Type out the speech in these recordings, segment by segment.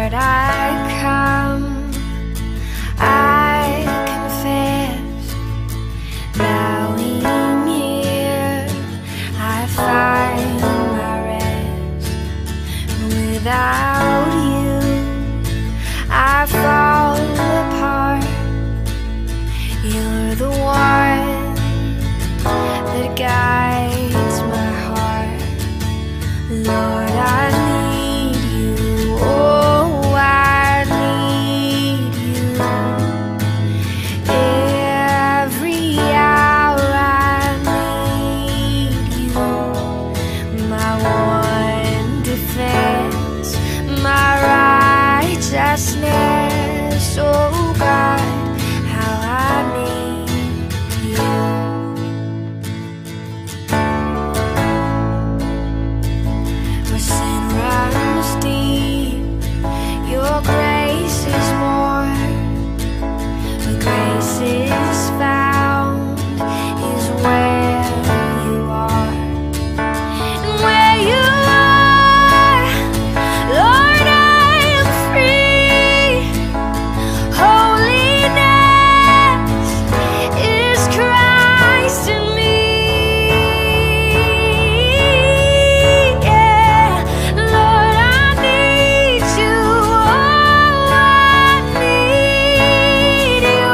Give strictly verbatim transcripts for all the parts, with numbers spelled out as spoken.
Lord, I come, I confess, bowing here, I find my rest. Without you, I fall apart. You're the one that guides my heart. Lord, I need you. Oh, I need you. Every hour I need you. My one defense, my righteousness. Oh God, how I need you. Where sin runs deep, your grace is more. Where grace is found is where you are. And where you are, Lord, I am free. Holiness is Christ in me. Yeah, Lord, I need you. Oh, I need you.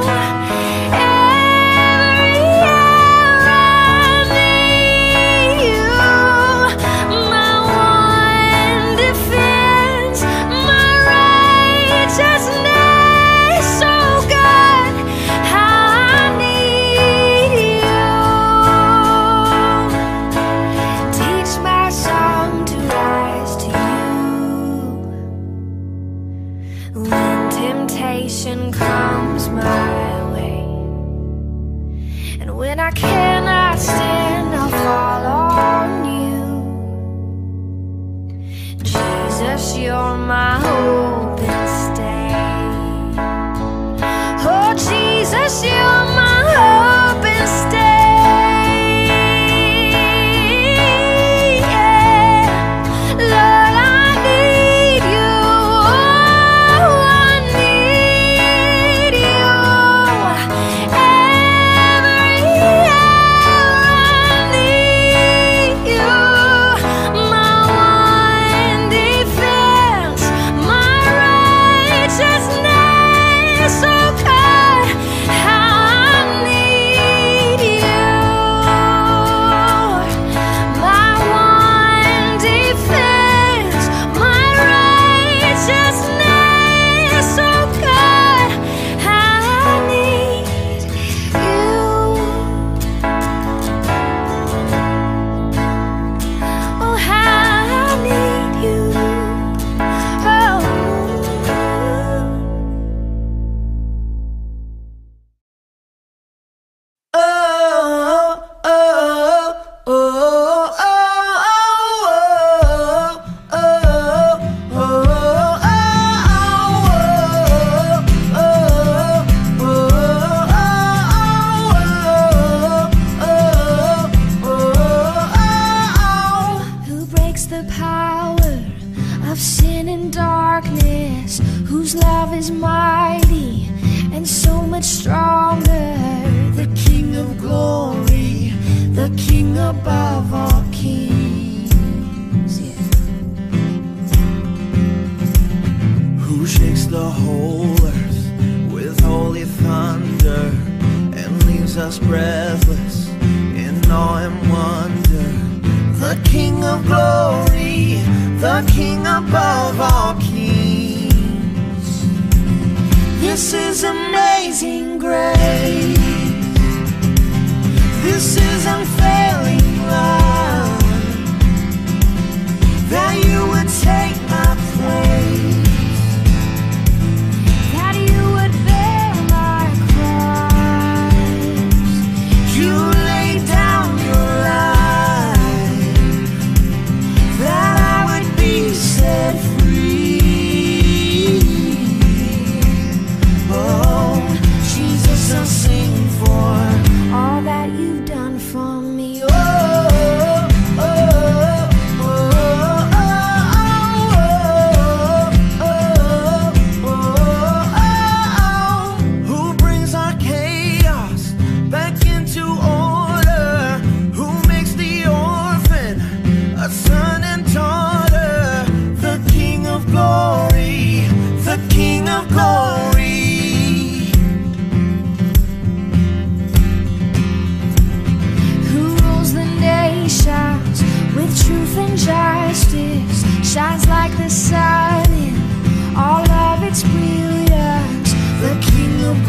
Every hour I need you. My one defense, my righteousness. Oh God, how I need you. Teach my song to rise to you. When temptation comes my way, and when I cannot stand, I'll fall on you. Jesus, you're my hope and stay. Oh Jesus, you're my hope and stay. Yeah. Lord, I need you. Oh, I need you. Every hour I need you. My one defense, my righteousness. Oh God, how I need you. My one defense, my righteousness. Oh God, how I need you. Oh, how I need you. Oh. Oh, oh, oh, oh, oh, oh, oh, who breaks the power of sin and darkness, whose love is mighty and so much stronger. The King of glory, the King above all kings. Yeah. Who shakes the whole earth with holy thunder and leaves us breathless in awe and wonder. The King of glory, the King above all kings. This is amazing grace. This is unfailing love, that you would take my place, That you would bear my cross. you laid down your life, that I would be set free. Oh, Jesus, I'll sing for All that you've done for me.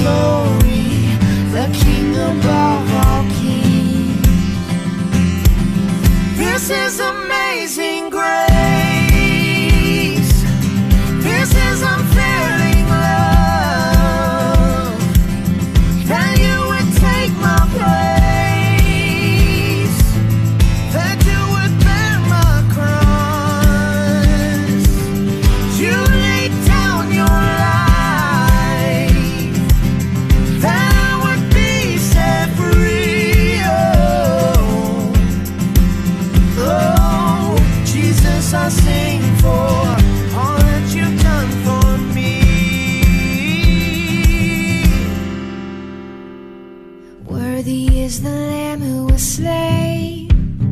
glory, the King above all kings. This is amazing grace. This is unfailing love, that you would take my place, that you would bear my cross. You laid down your life, that I would be set free. Oh, oh, Jesus, I sing for all that you've done for me. Worthy is the Lamb who was slain.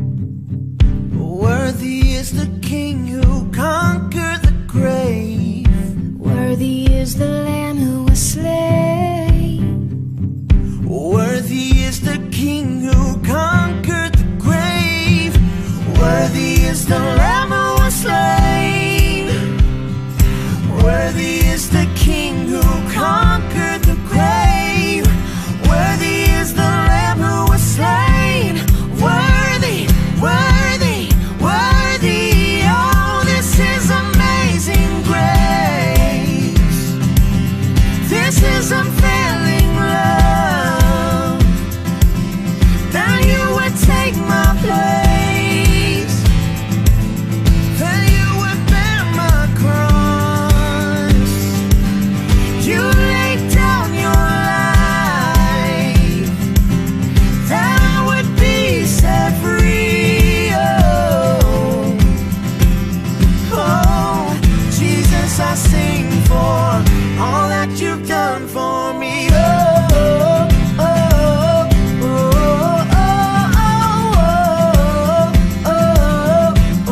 Worthy is the King who conquered the grave. Worthy is the Lamb who was slain. Worthy is the King who conquered the grave. Worthy is the Lamb who was slain. Worthy is the King who conquered the grave. Worthy is the Lamb who was slain. Worthy, worthy, worthy. Oh, this is amazing grace. This is unfailing love, that you would take my place, that you would bear my cross. You laid down your life, that I would be set free. Oh, oh, Jesus, I sing for all that you've done for me. Oh, oh, oh, oh, oh, oh, oh, oh,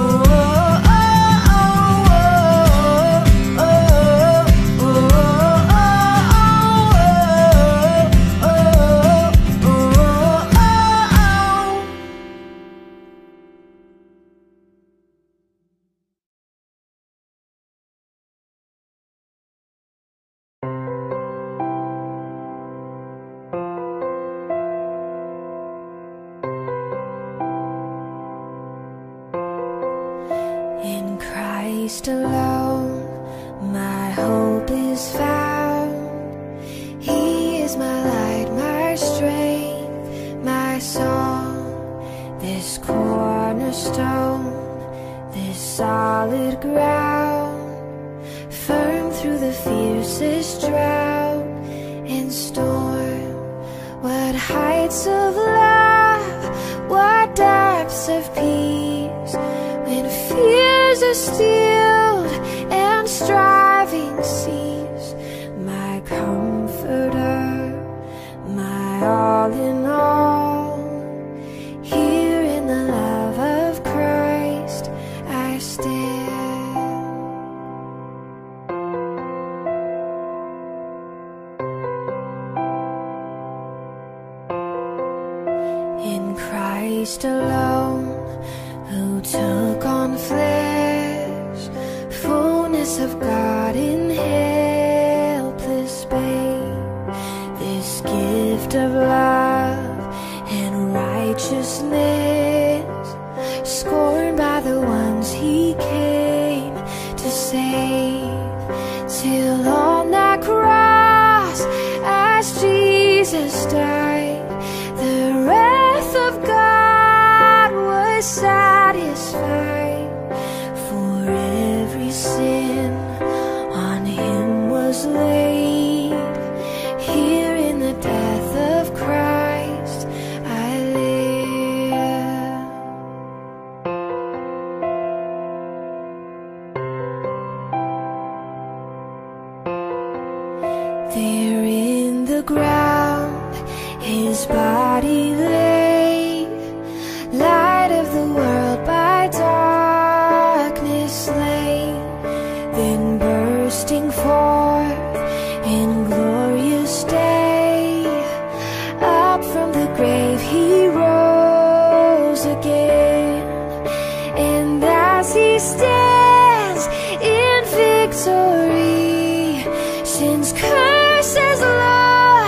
In Christ alone, my hope is found. He is my light, my strength, my song. This cornerstone, this solid ground, firm through the fiercest drought and storm. What heights of love, what depths of peace, when fears are stilled and striving cease. My comforter, my all in all, here in the love of Christ I stand. In Christ alone, who took on flesh, fullness of God in helpless babe. This gift of love and righteousness, scorned by the ones he came to save. Till on that cross, as Jesus died, the wrath of God was satisfied. For every sin on him was laid. Here in the death of Christ I live. There in the ground his body lay, light of the world by darkness slain. Then bursting forth in glorious day, up from the grave he rose again. And as he stands in victory, sin's curse is lost,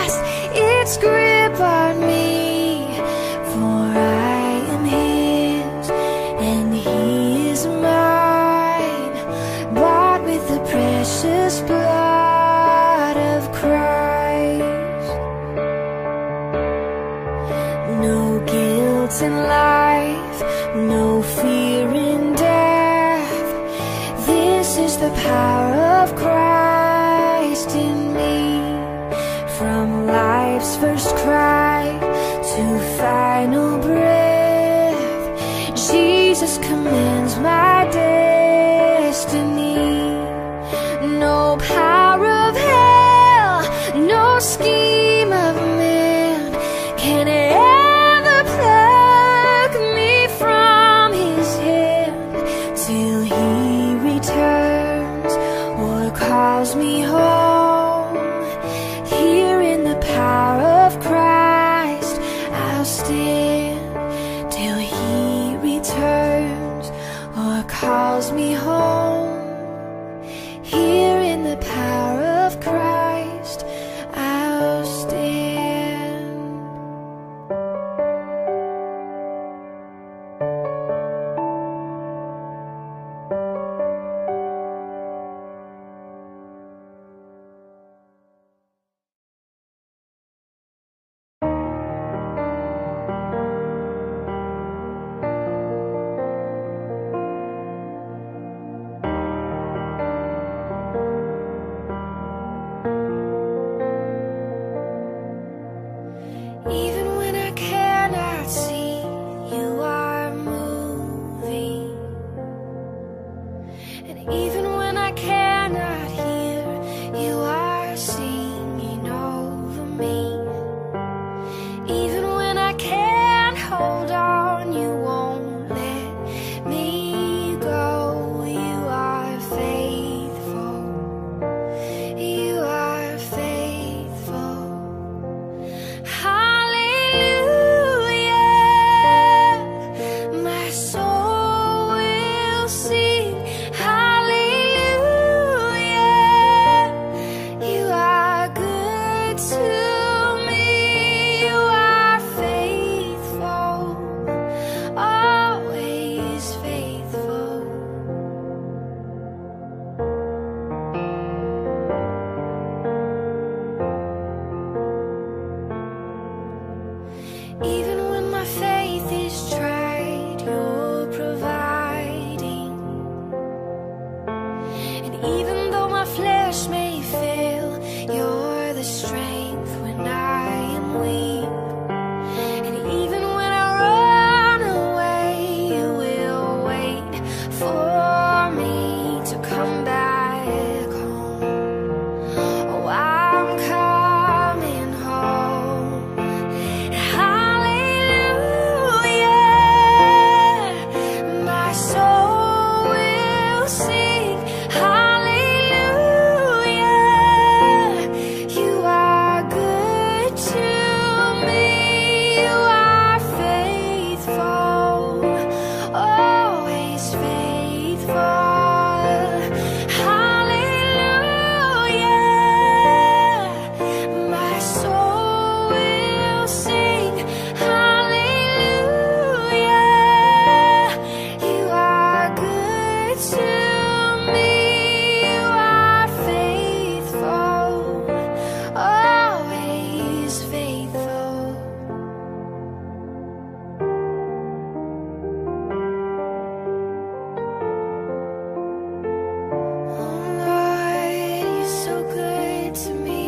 power of Christ in me. From life's first cry to final breath, Jesus commands my destiny. No power of hell, no scheme of man can ever pluck me from his hand till he returns or calls me home. Here in the power of Christ I'll stand till he returns or calls me home. Here in the power of Christ I'll stand. Even when I cannot see, you are moving. And even when I cannot hear, you are singing over me. Even when I can't hold on, you won't let me go. You are faithful. You are faithful. My soul will sing hallelujah. You are good to me. You are faithful, always faithful. Even when my faith is tried, you're providing. And even though my flesh may fail, you're the strength when I am weak. And even when I run away, you will wait for me to come back home. Oh, I'm coming home. My soul will sing hallelujah. You are good to me. You are faithful, always faithful. Hallelujah. My soul will sing hallelujah. You are good to me. You are faithful, always faithful. Oh Lord, you're so good to me.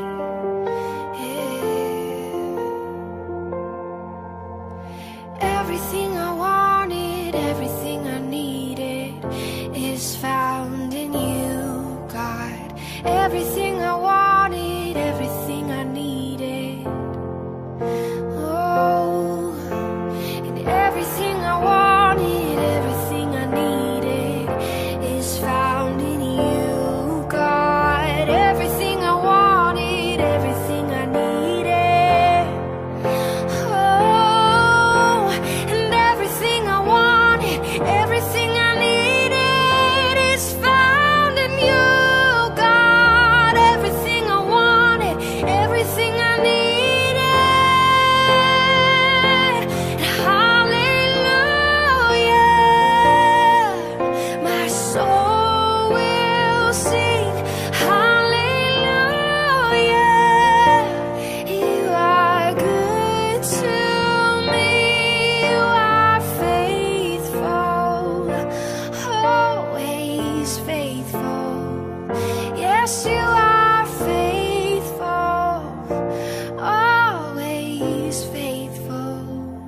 Yeah. Everything I wanted, everything I needed is found in you, God. Everything I wanted, everything I needed. Oh, and everything I wanted, everything I needed is found in you, God. Everything I wanted, everything I needed. Oh, and everything I wanted, everything I needed is found in you, God. yes, you are faithful, always faithful.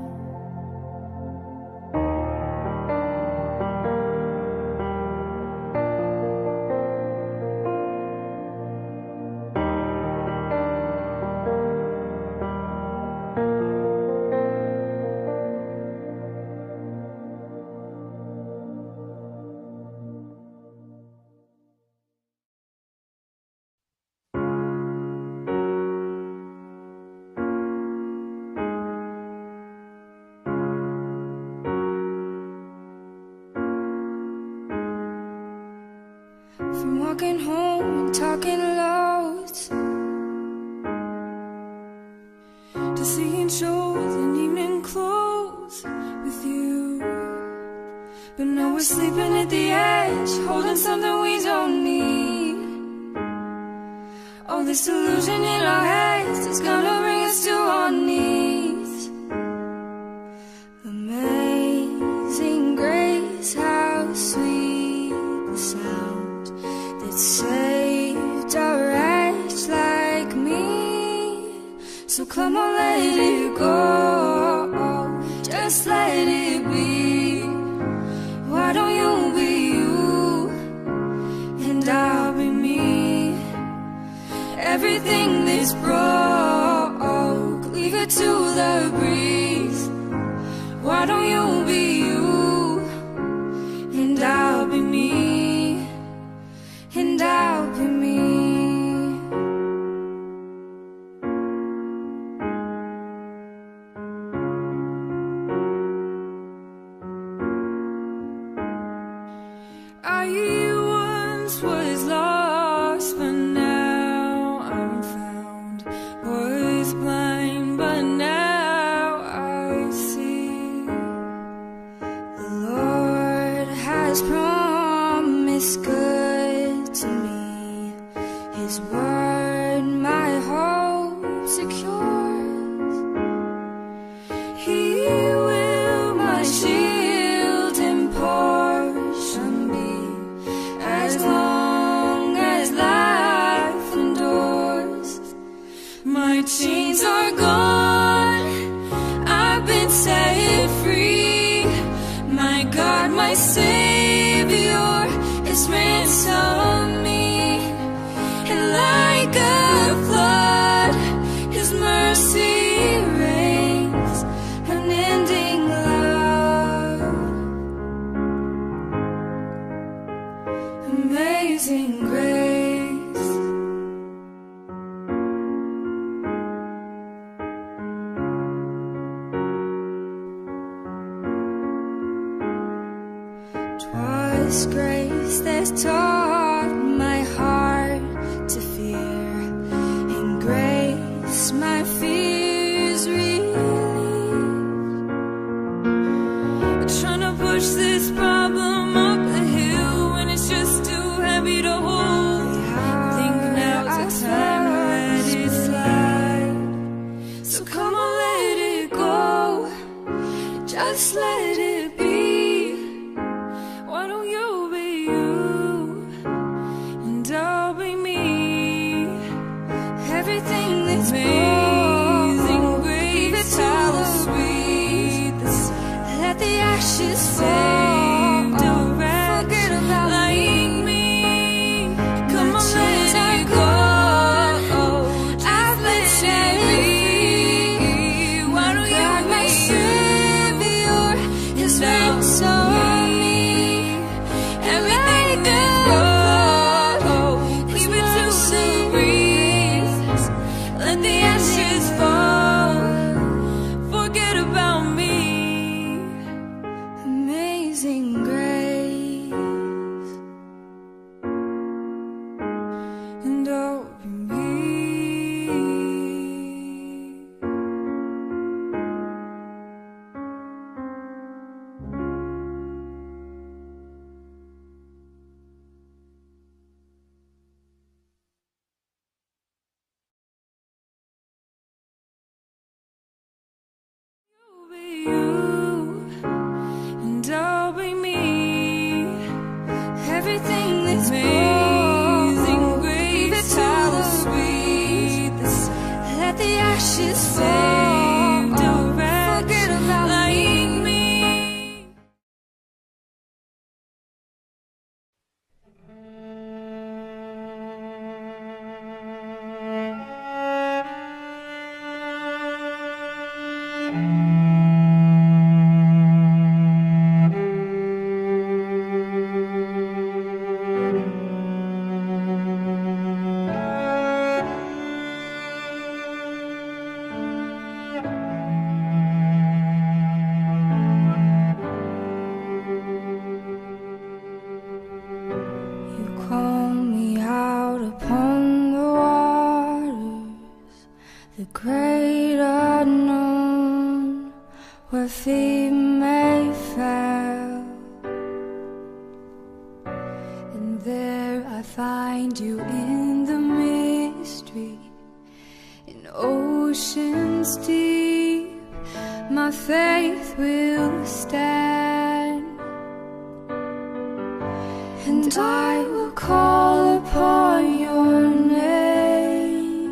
From walking home and talking loads to seeing shows in evening clothes with you, but now we're sleeping at the edge, holding something we don't need. All this illusion in our heads is gonna bring us to our knees. Amazing grace, how sweet the sound that saved a wretch like me. So come on, let it go, just let it be. Why don't you be you, and I'll be me. Everything that's broke, leave it to the breeze. Why don't you be you, and I'll be me, and I'll be me. I once was lost, but now I'm found. Was blind, but now I see. The Lord has promised good to me. His word my hope secures. He will my shield and portion be, as long as life endures. My chains are gone, I've been set free. My God, my Savior, is ransomed me. And like a flood, His mercy reigns, unending love. Amazing grace. Twas grace that taught my heart to fear, and grace my fears relieved. Trying to push this problem up the hill when it's just too heavy to hold. Think now's the time to let it slide. So come on, let it go, just let it be. Why don't you be you, and I'll be me. Everything that's amazing grace, how sweet the sound. Let the ashes fall. Forget about like me. Come on, let it go. I've let it be. Why don't you be Savior? His ransom me. Everything that's broke, leave it to the breeze. Let the ashes fall. Forget about me. Amazing grace, and I'll be me. You'll be you, and I'll be me. Everything that's amazing grace. great unknown, where feet may fail, and there I find you in the mystery, in oceans deep. My faith will stand, and I will call upon your name,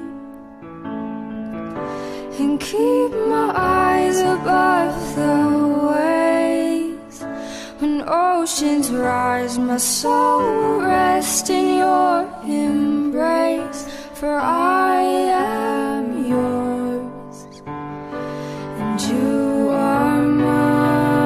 and keep my eyes above the waves. When oceans rise, my soul will rest in your embrace, for I am yours, and you are mine.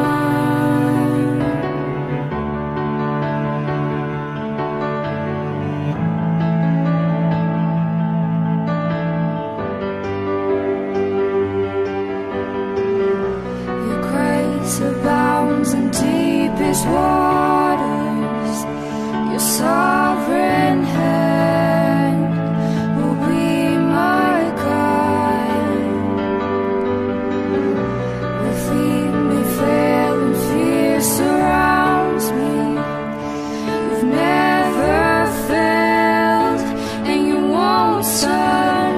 Your grace abounds in deepest waters. Your sovereign hand will be my guide. Where feet may fail and fear surrounds me, you've never failed, and you won't start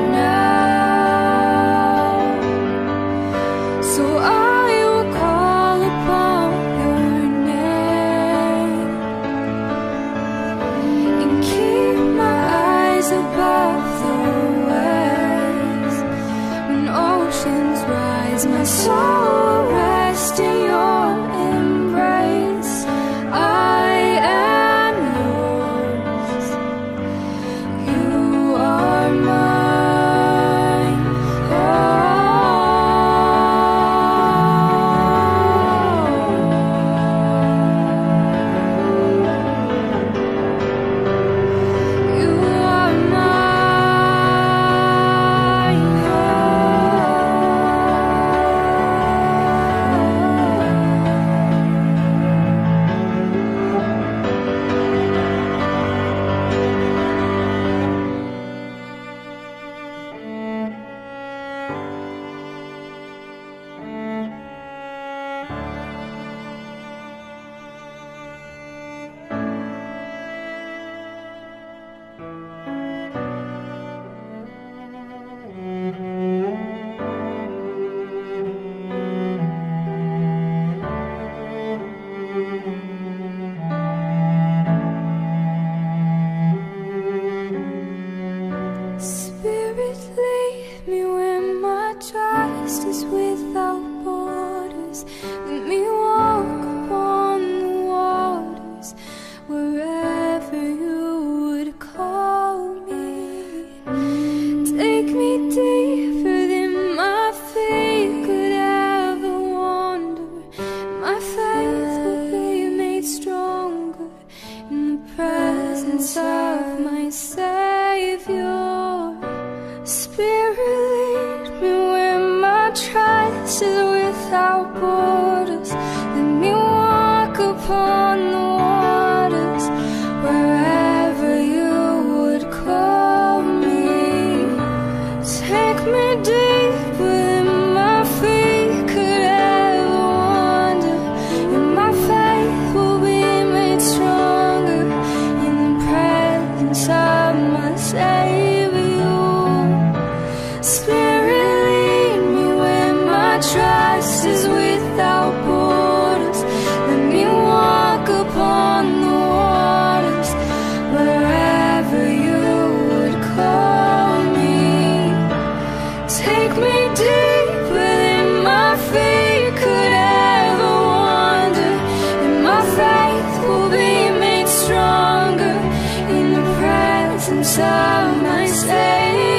now. So I will call upon your name, and keep my eyes above the waves. When oceans rise, my soul will rest in your embrace. I am yours, you are mine. Oh, you are Spirit, lead me where my trust is without borders. Let me walk upon the waters, wherever you would call me. Take me deeper than my feet could ever wander. My faith will be made stronger in the presence of my Savior. Spirit, lead me where my trust is without borders. Let me walk upon the waters, wherever you would call me. Take me deeper than my feet could ever wander, and my faith will be made stronger in the presence of my Savior. Spirit, lead me where my trust is without borders. Let me walk upon the waters, wherever you would call me. Take me deeper than my feet could ever wander, and my faith will be made stronger in the presence of my Savior.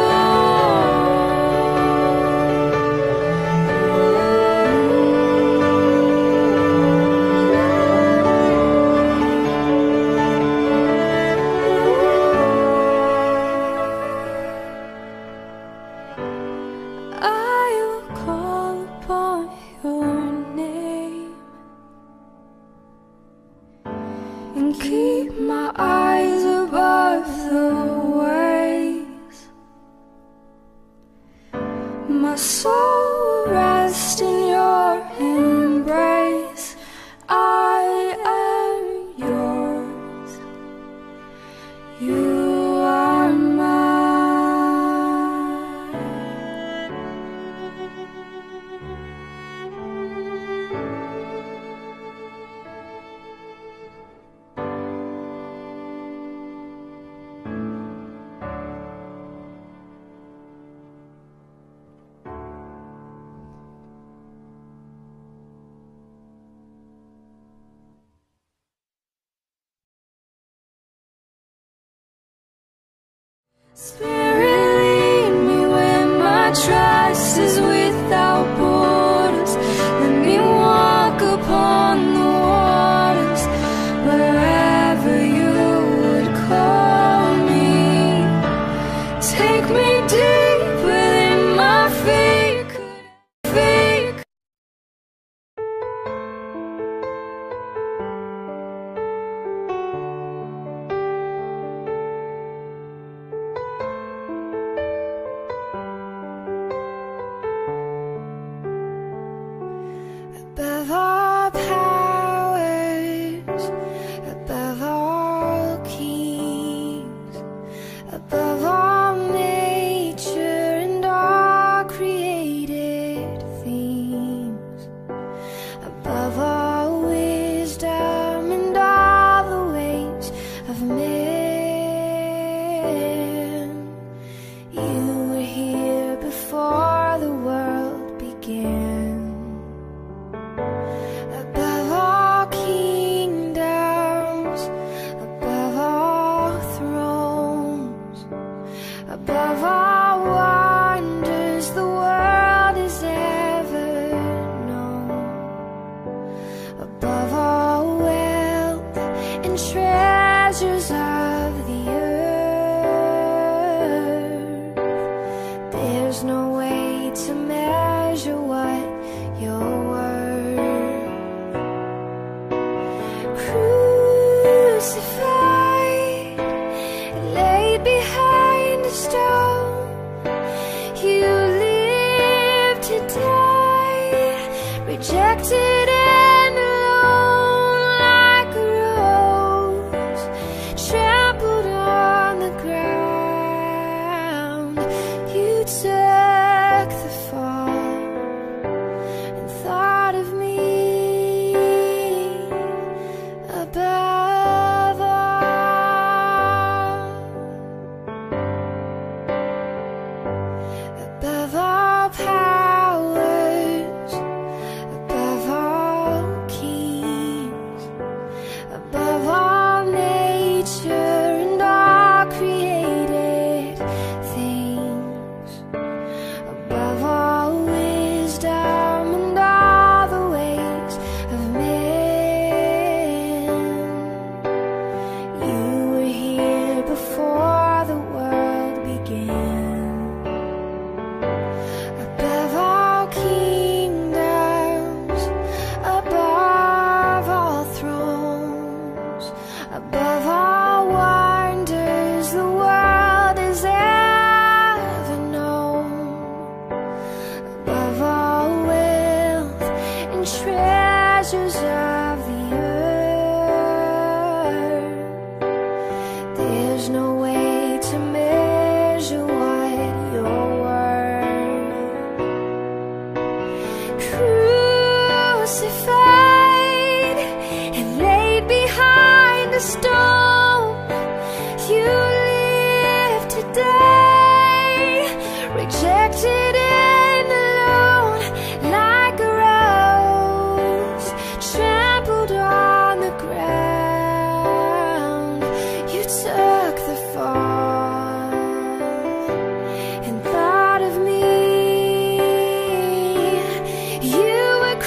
I will call upon your name, and keep my eyes above the waves. You are Spirit, lead me where my trust is without borders. Let me walk upon the waters wherever you would call me. Take me deep within my feet. feet. Above all powers, above all kings, above all nature and all created things, above all wisdom and all the ways of man. You were here before the world began. Above all kingdoms, above all thrones, above all wonders the world has ever known, above all wealth and treasures of the earth, there's no way to measure what you're worth. Crucified, laid behind a stone, you lived to die, rejected and alone like a rose, trampled on the ground. You took the fall and thought of me above all, above all powers, above all kings, above all nature and all created things, above all wisdom and all the ways of man. You were here before the world began. Above all kingdoms, above all thrones, above all wonders the world has ever known, above all wealth and treasures of the earth, there's no way to measure what you're worth. Crucified and laid behind a stone, you lived to die, rejected and alone like a rose, trampled on the ground. You took the fall and thought of me. You were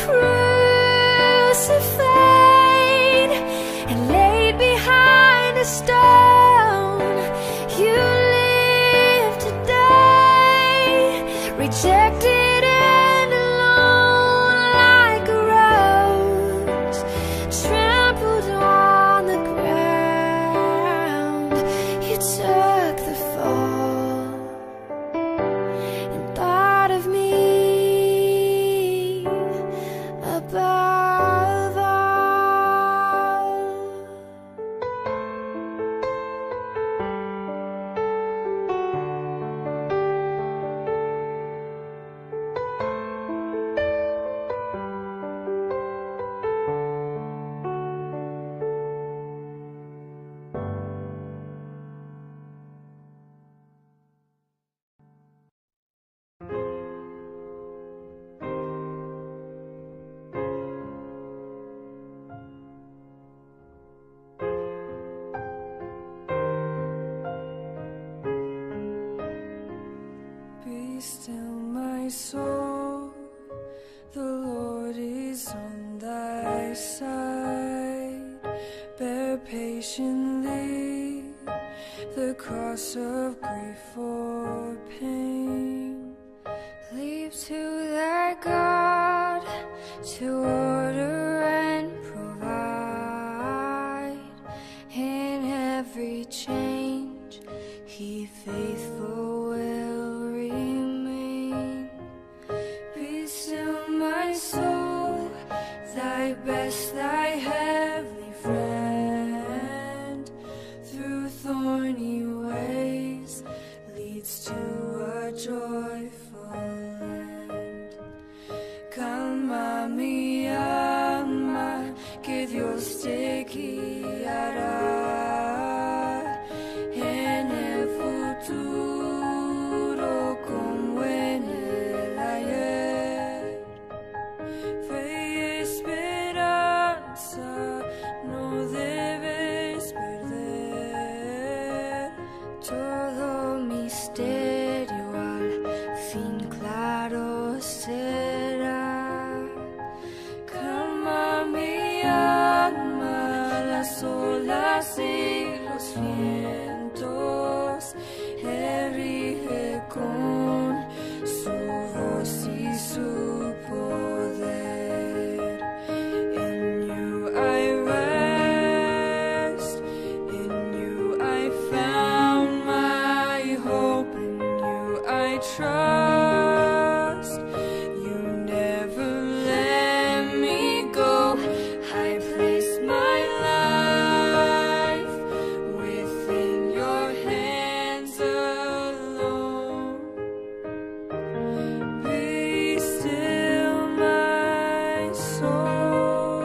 crucified and laid behind a stone. You lived to die, rejected and alone like a rose, trampled on the ground. You took the fall and thought of me above all. still, my soul, the Lord is on thy side. Bear patiently the cross of grief or pain. Leave to thy God to order and provide. In every change He faithful will remain. Be still, my soul, thy best, thy heavenly friend, through thorny ways leads to a joyful end. Calma mi alma, que Dios te guiará en el futuro como en el ayer. Fe y esperanza no debes perder. Todo misterio al fin claro será. Calma mi alma, las olas y los vientos erige con su voz y su poder. In you I rest, in you I found my hope, in you I trust. You never let me go. I place my life within your hands alone. Be still, my soul.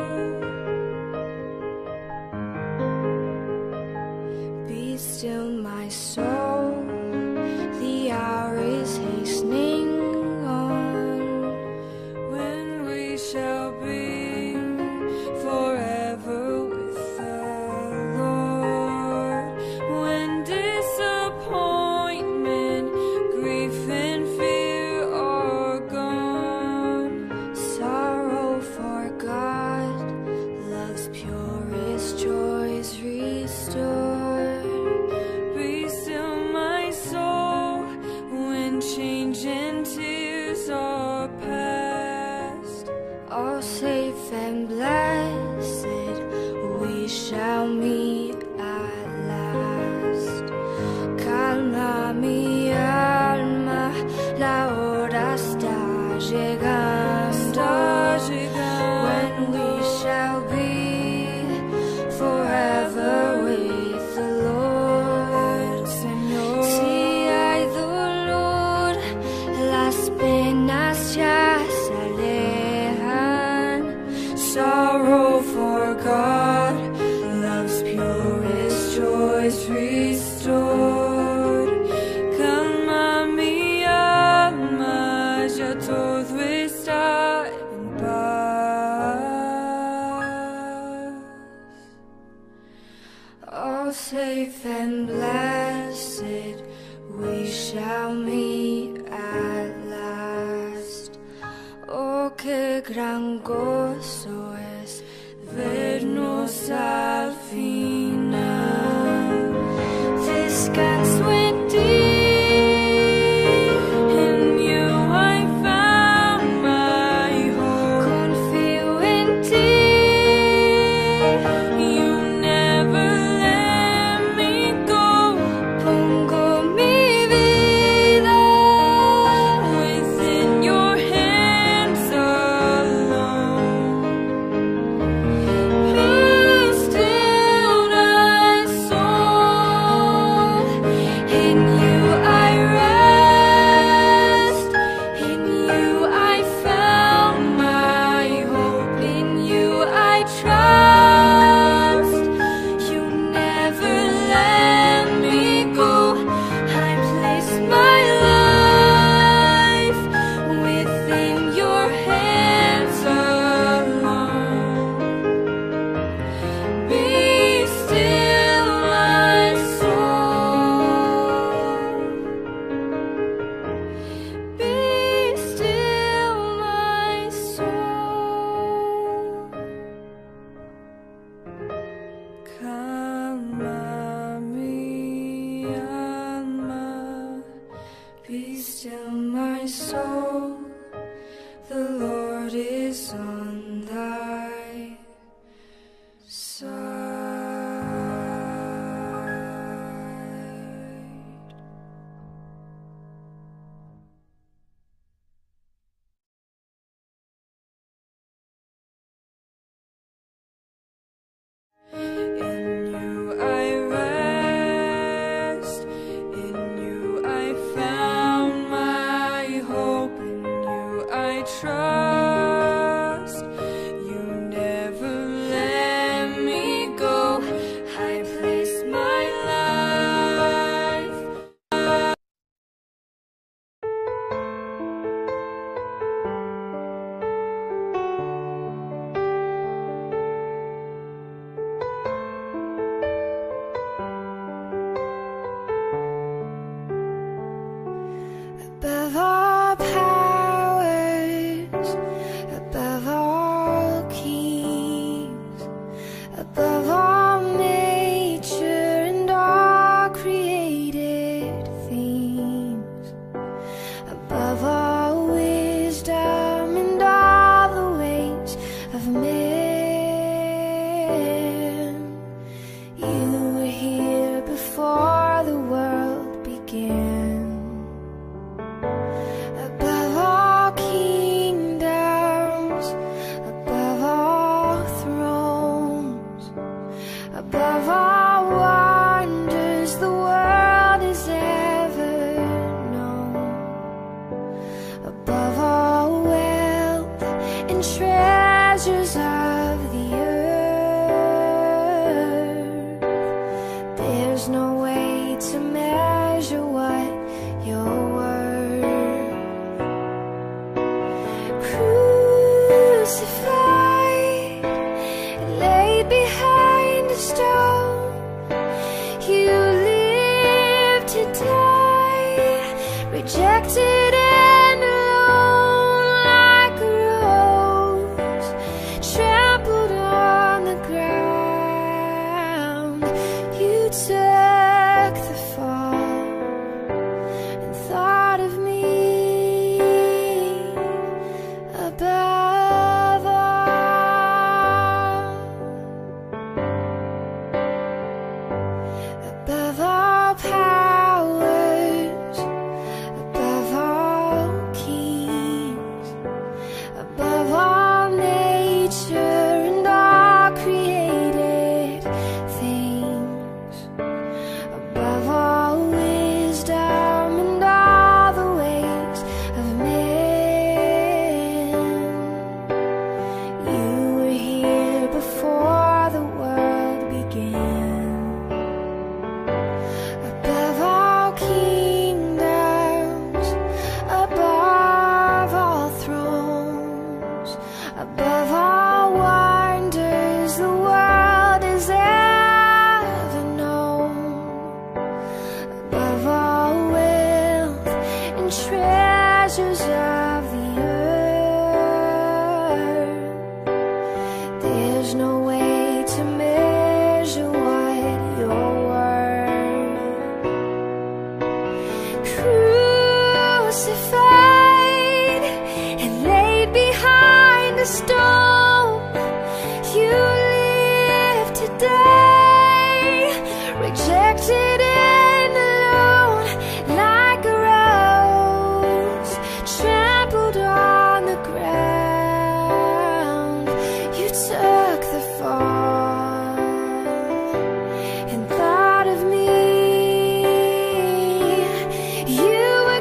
Be still, my soul. The hour is hastening on, when we shall be forever with the Lord. When disappointment, grief, and fear are gone, sorrow forgot, love's purest joys restored. Be still, my soul, when change and tears are past. All safe and blessed, we shall meet at last. Calma mi alma, la hora está llegando, when we shall be forever with the Lord. Si hay dolor, las penas ya se alejan. Sorrow forgot, love's purest joys restored. Calma mi alma, ya todo está en paz. All safe and blessed, we shall meet at last. Oh, qué gran gozo es vernos al final. Descanso en ti. In you I found my hope. Confío en ti. You never let me go. Pongo mi vida within your hands alone. the storm, you live today. Rejected and alone, like a rose trampled on the ground. You took the fall and thought of me. You were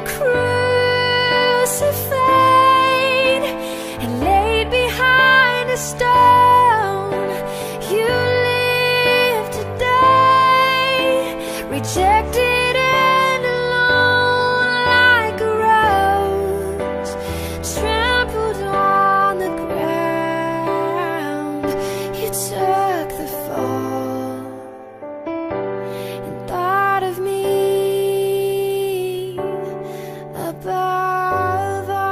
crucified and laid behind a stone. You live today, rejected and alone, like a rose trampled on the ground. You took the fall and thought of me above all.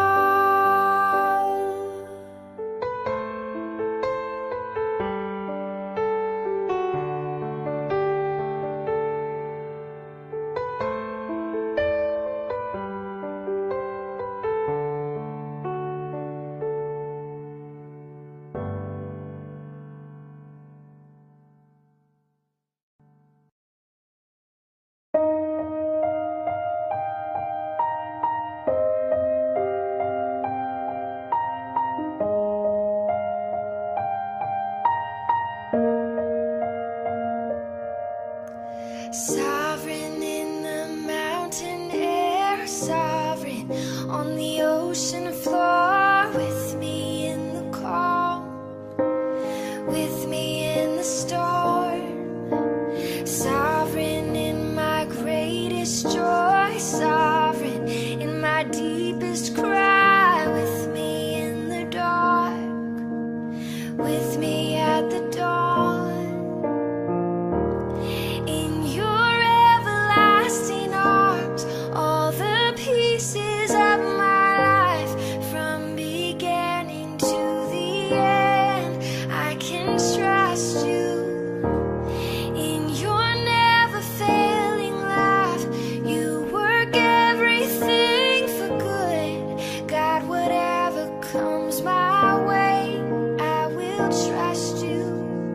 Sovereign in the mountain air, sovereign on the ocean floor, with me in the calm, with me in the storm, sovereign in my greatest joy, sovereign in my deepest cry, with me in the dark, with me at the dawn. In your everlasting arms, all the pieces of my life, from beginning to the end, I can trust you. In your never failing love, you work everything for good. God, whatever comes my way, I will trust you.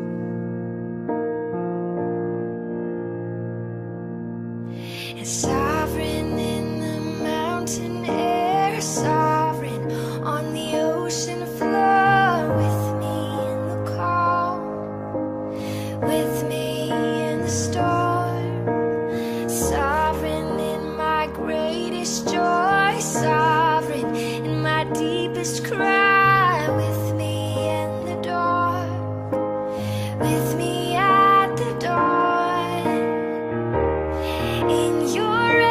And sovereign in the mountain air, sovereign on the ocean floor, with me in the calm, with me in the storm, sovereign in my greatest joy, sovereign in my deepest cry, with me in the dark, with me at the dawn. In your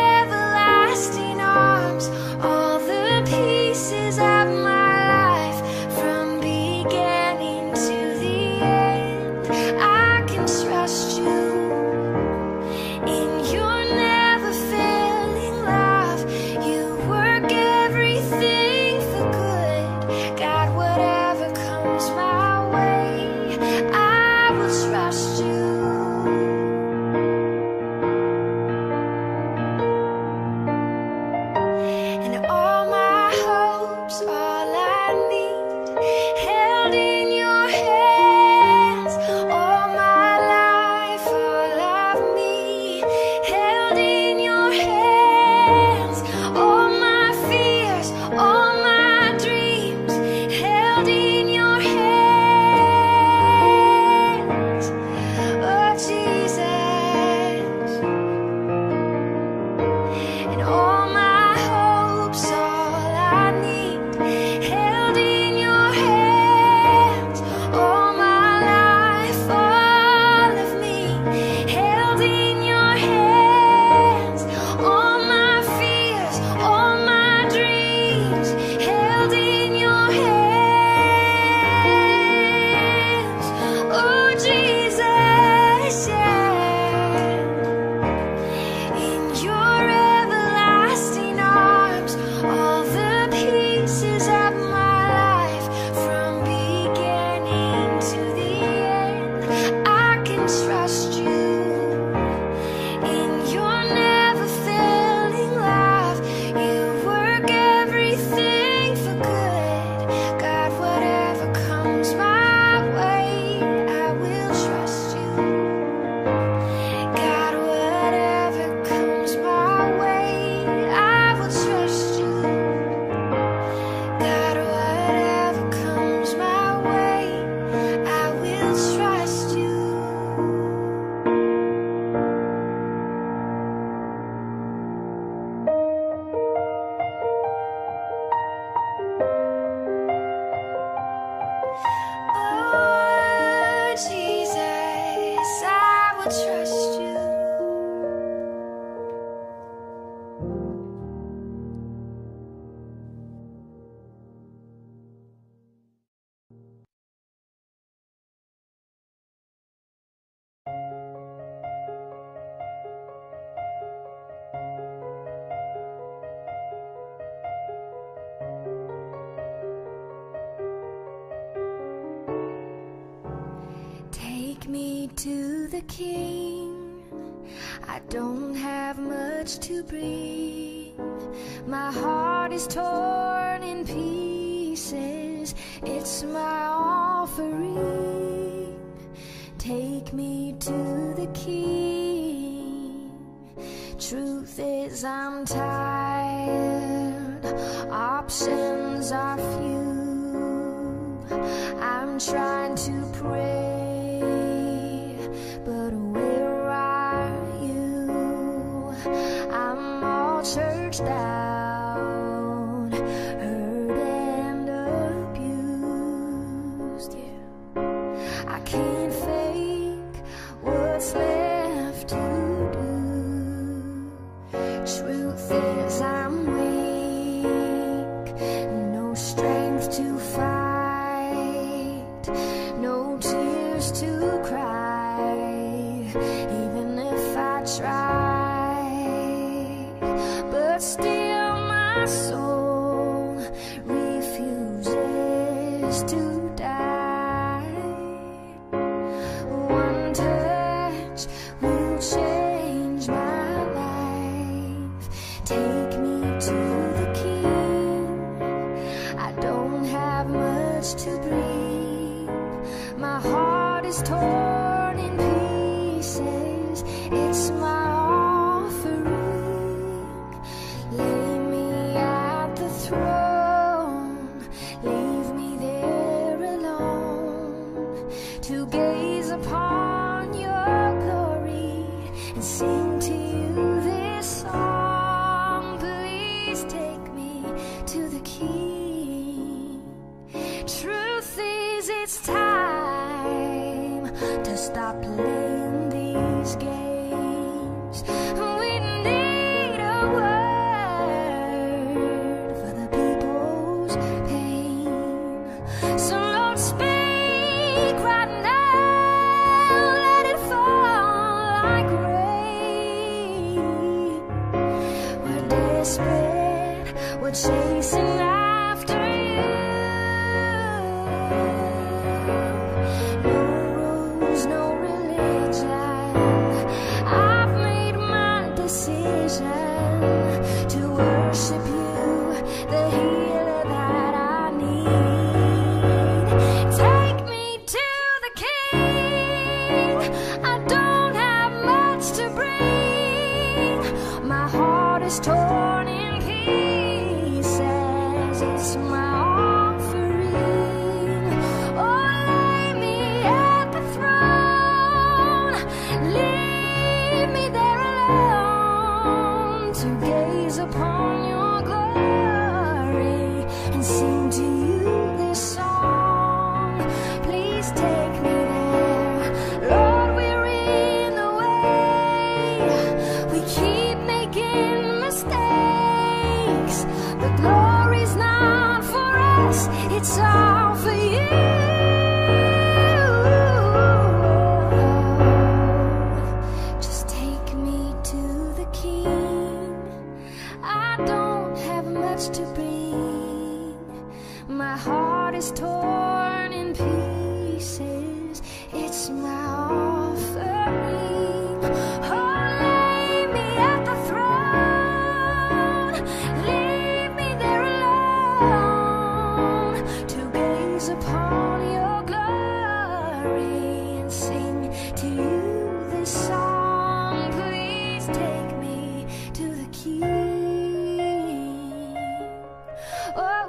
the King. I don't have much to bring. My heart is torn in pieces. It's my offering. Take me to the King. Truth is I'm tired. Options are few. I'm trying to pray, but where are you? I'm all churched out, hurt and abused. Yeah, I can't fake what's left to do. Truth is I'm weak, no strength to fight, no tears to cry, even if I try. But still my soul refuses to die. One touch will change my life. Take me to the King. I don't have much to bring. My heart is torn in pieces. It's my offering. Lay me at the throne. Leave me there alone to gaze upon your glory and sing to you this song. Please take me to the King. Truth is it's time to stop playing these games. We need a word for the people's pain. So Lord, speak right now. Let it fall like rain. We're desperate. We're chasing after you. No rules, no religion. I've made my decision to worship you, the healer that I need. Take me to the King. I don't have much to bring. My heart is torn in pieces. It's my offering. Oh, lay me at the throne. Leave me there alone to gaze upon your glory and sing to you this song. Please take me there. Lord, we're in the way. We keep making mistakes. The glory's not for us, it's all for you. Just take me to the King. I don't have much to bring. My heart is torn in pieces. It's my offering. Oh, lay me at the throne. Leave me there alone to gaze upon your glory and sing to you this song. Please take me to the King. Oh,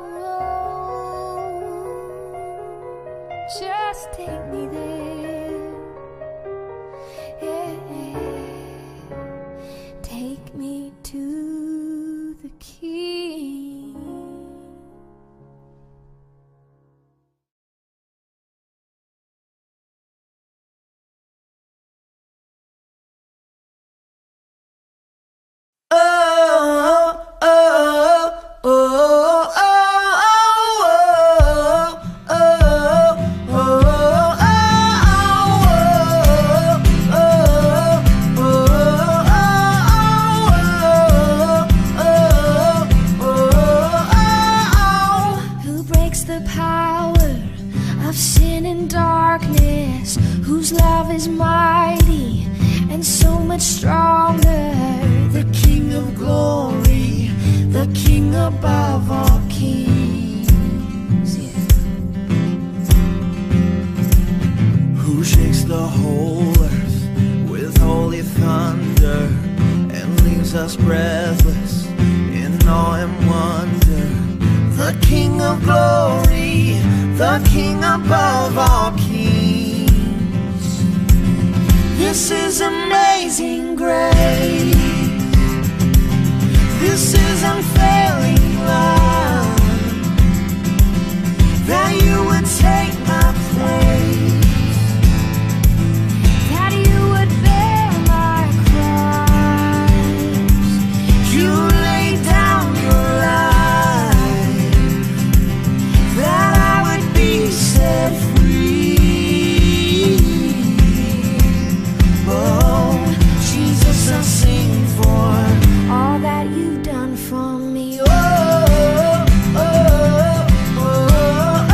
just take me there. Yeah. Take me to the King. Oh, oh, oh, oh, oh, oh, oh, oh, oh, oh, oh, oh, above all kings. Yeah. Who shakes the whole earth with holy thunder and leaves us breathless in awe and wonder? The King of glory, the King above all kings. This is amazing grace. This is unfailing love, that you would take my place, That you would bear my cross. you laid down your life, that I would be set free. Oh, Jesus, I sing for All that you've done for me. oh, oh, oh, oh,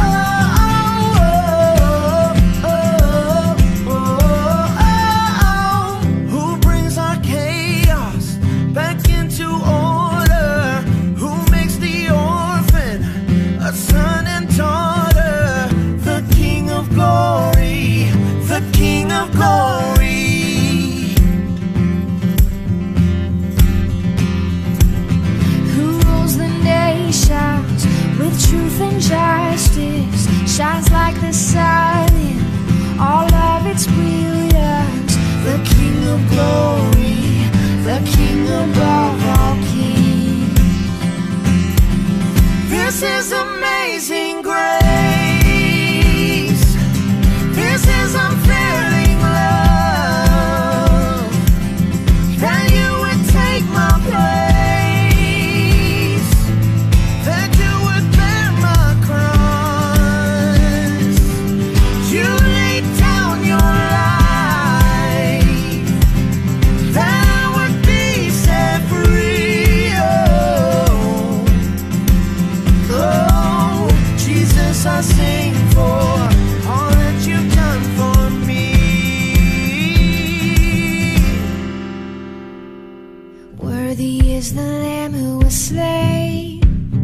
oh, oh, oh, oh. Who brings our chaos back into order? Who makes the orphan a son and daughter? The King of glory, the King of glory. Who rules the nations with truth and justice, shines like the sun in all of its brilliance. The King of glory, the King above all kings. This is amazing grace. This is unfailing love, that you would take my place, that you would bear my cross. You laid down your life, that I would be set free. Oh, oh, Jesus, I sing for all that you've done for me. Worthy is the Lamb who was slain.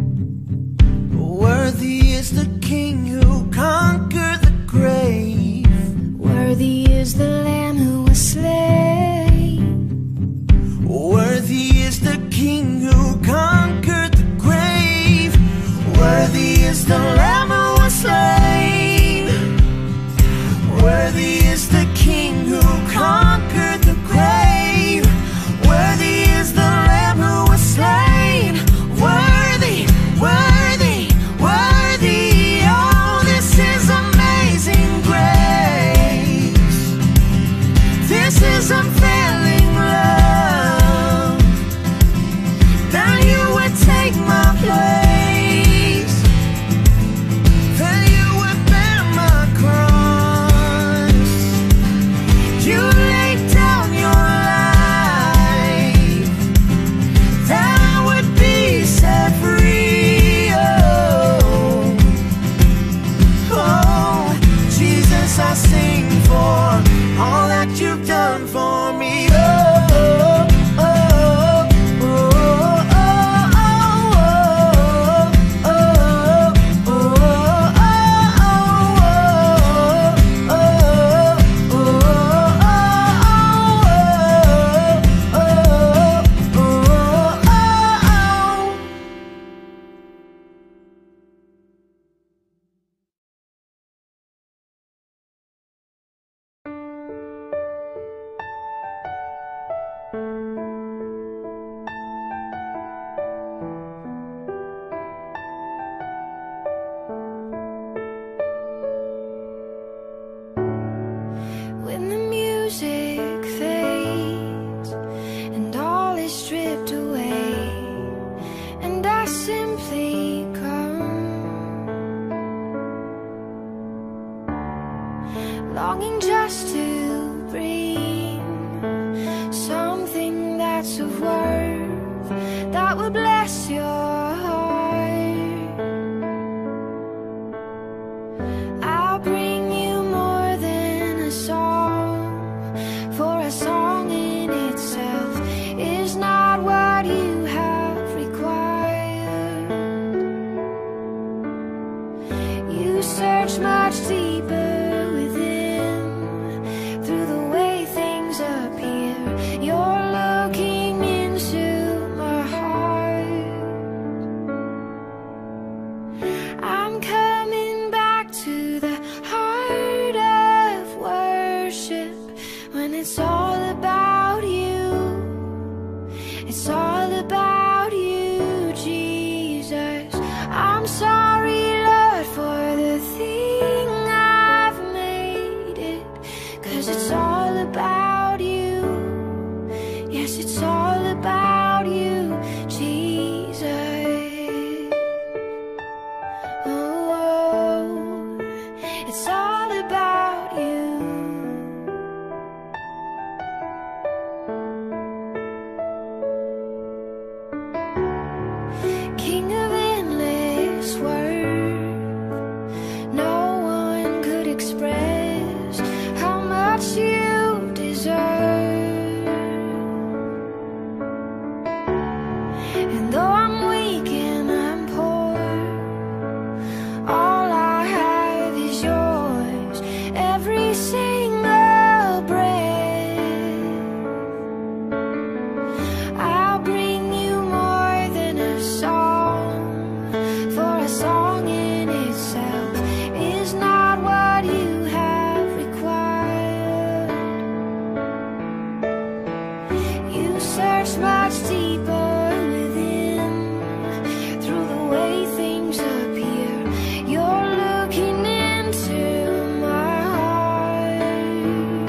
Worthy is the King who conquered the grave. Worthy is the Lamb who was slain. Worthy is the King who conquered the grave. Worthy is the Lamb who was slain. Worthy is the King who conquered the grave. Worthy is the Lamb who was slain. Worthy, worthy, worthy. Oh, this is amazing grace. This is unfailing love, that you would take my place, that you would bear my cross. You laid down your life, that I would be set free. Oh, oh, Jesus, I sing for all that you've done for me. Oh, oh, oh, oh, oh, oh, oh, When the music fades and all is stripped away, and I simply come, longing just to bring something that's of worth that will bless your heart. I'll bring you more than a song, for a song in itself is not what you have required. And though I'm weak and I'm poor, all I have is yours, every single breath. I'll bring you more than a song, for a song in itself is not what you have required. You search much deeper within, through the way things appear. You're looking into my heart.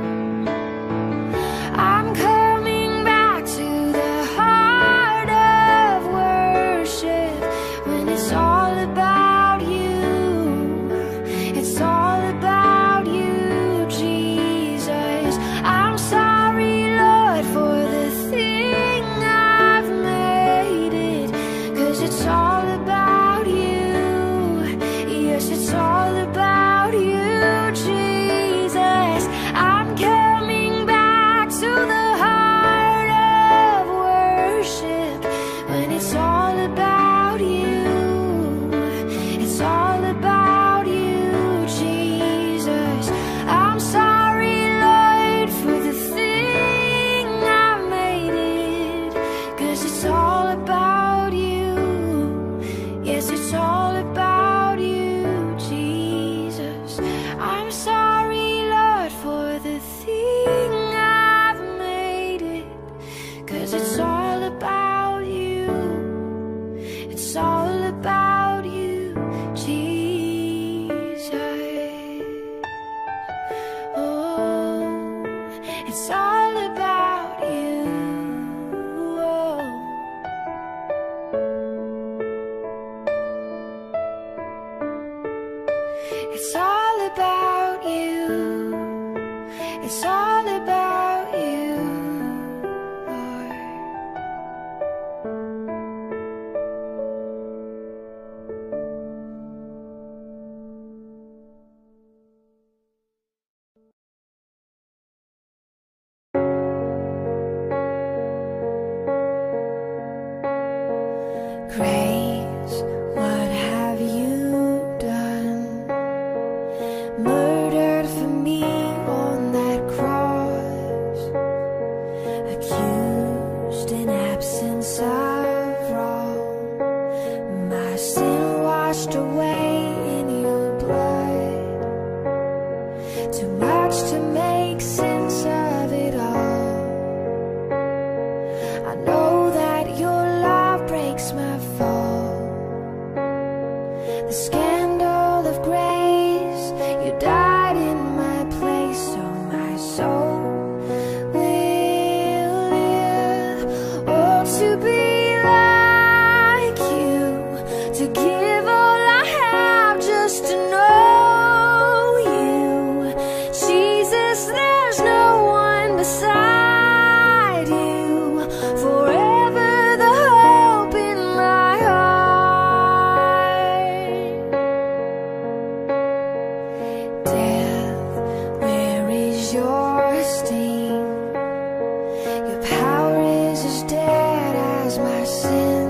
I'm coming back to the heart of worship, when it's all about you. It's all about you, Jesus. I'm sorry, Lord, for the thing I've made it, 'cause it's all about you. Yes, it's all about you, Jesus. I'm coming back to the heart of worship, when it's all about you. It's all about you, Jesus. I'm sorry, Lord, for the thing I made it, 'cause it's all about you. Yes, it's all about you, Jesus. I'm sorry, Lord, for the thing I've made it, 'cause it's all about you. It's all about you, Jesus. Oh, it's all about you. Oh. It's all about you. It's all about you, Lord. Grace, what have you done? Murdered for me on that cross, accused in absence of wrong, my sin washed away in your blood. Too much to make sense of it all. I know that your love breaks my fall. The scandal of grace, you died in my place, so my soul will live. Oh, to be like you, to give all I have just to know you. Jesus, there's no one beside you. Forever the hope in my heart. Death, where is your sting? Your power is as dead as my sin.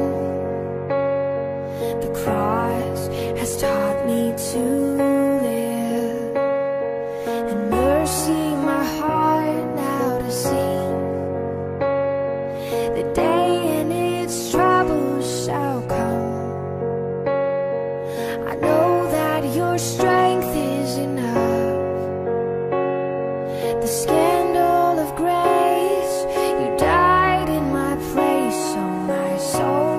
The cross has taught me to live, and mercy my heart now to sing. The day and its troubles shall come. I know that your strength is enough. The scandal of grace, you died in my place, so my soul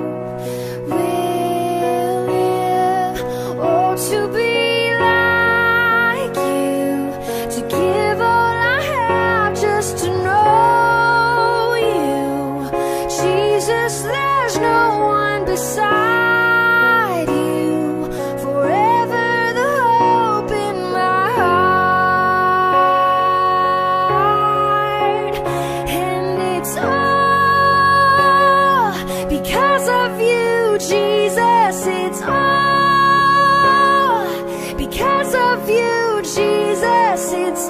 will live. Oh, to be like you, to give all I have just to know you. Jesus, there's no one beside you. Forever the hope in my heart. And it's all because of you, Jesus. It's all because of you, Jesus. It's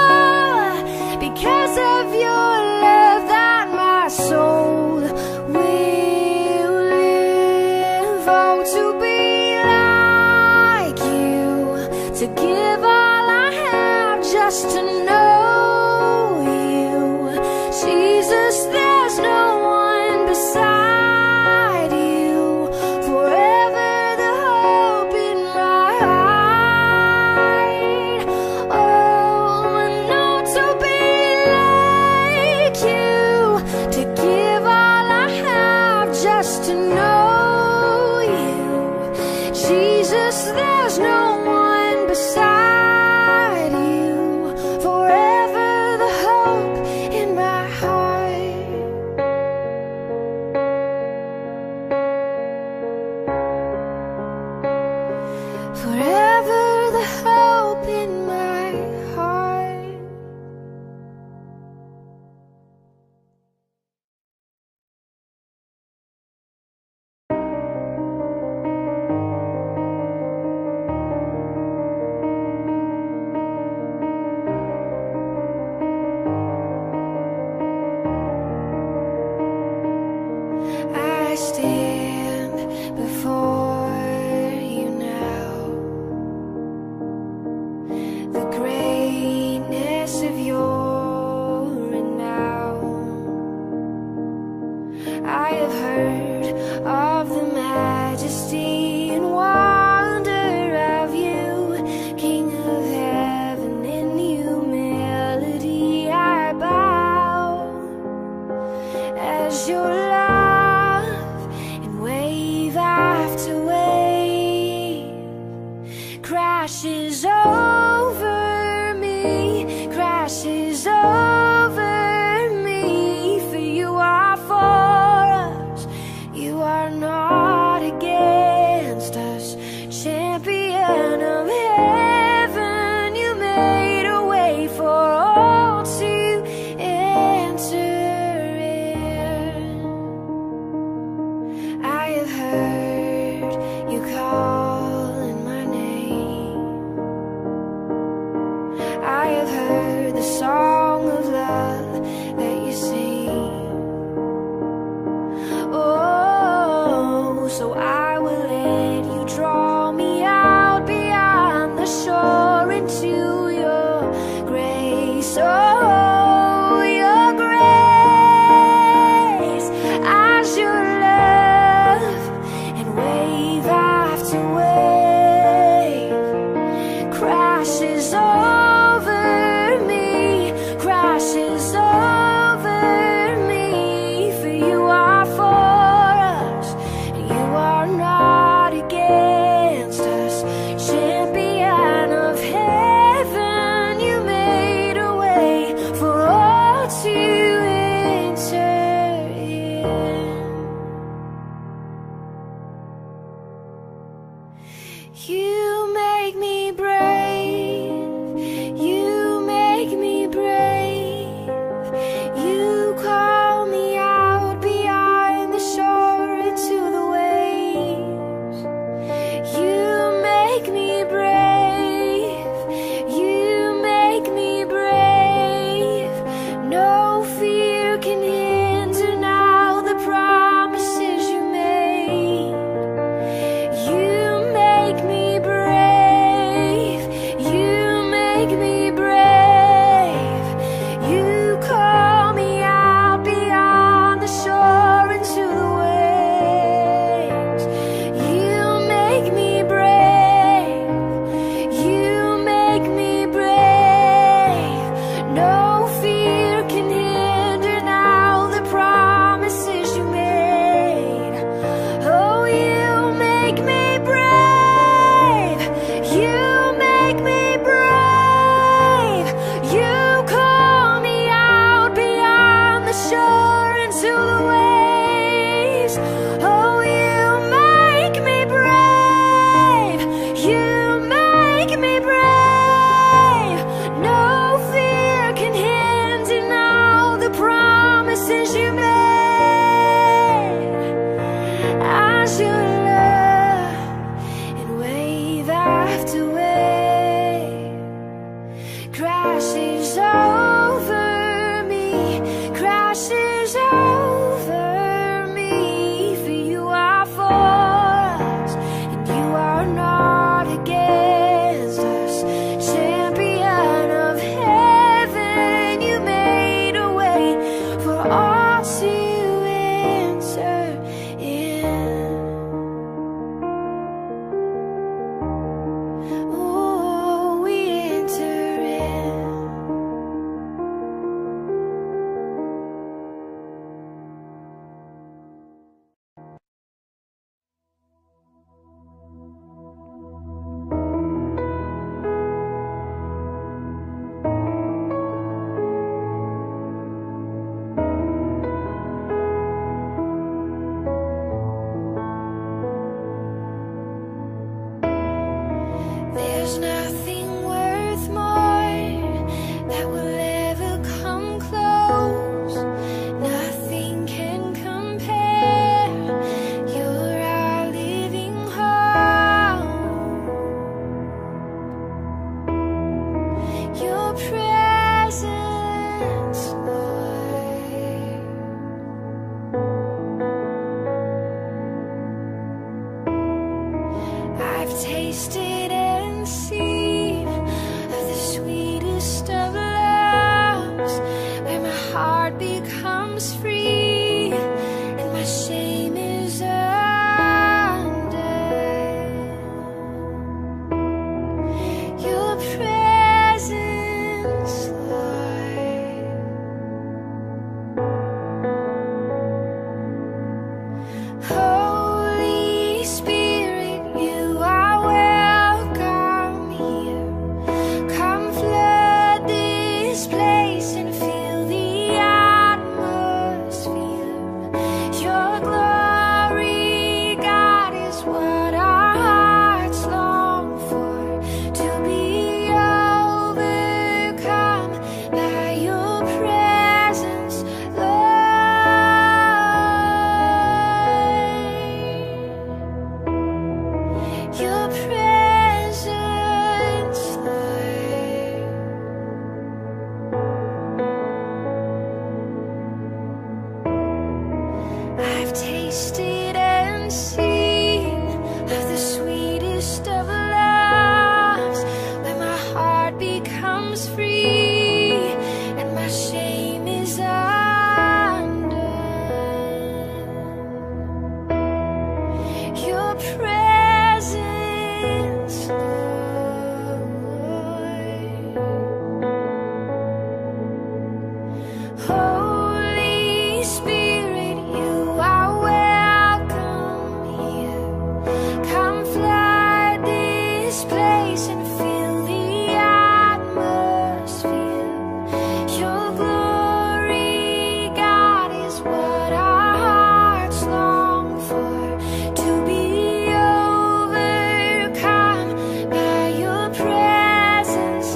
all because of your love that my soul will to know you. Jesus, there's no one beside you. Forever the hope in my heart. Forever the hope in my heart. I stand before you now. The greatness of your renown. I have heard of the majesty and wonder of you, King of heaven. In humility I bow as your love, and wave after wave crashes over me, crashes over me. For you are for us, you are not against us. tasted and seen of the sweetest of loves, where my heart becomes free and my shame is undone. Your presence, Lord. Holy Spirit, you are welcome here. Come flood this place and fill the atmosphere. Your glory, God, is what our hearts long for, to be overcome by your presence, Lord. Your presence, Lord. I've tasted and seen of the sweetest of loves, where my heart becomes free and my shame is undone. Your presence, Lord. Holy Spirit, you are welcome here. Come flood this place and fill the atmosphere. Your glory, God, is what our hearts long for, to be overcome by your presence,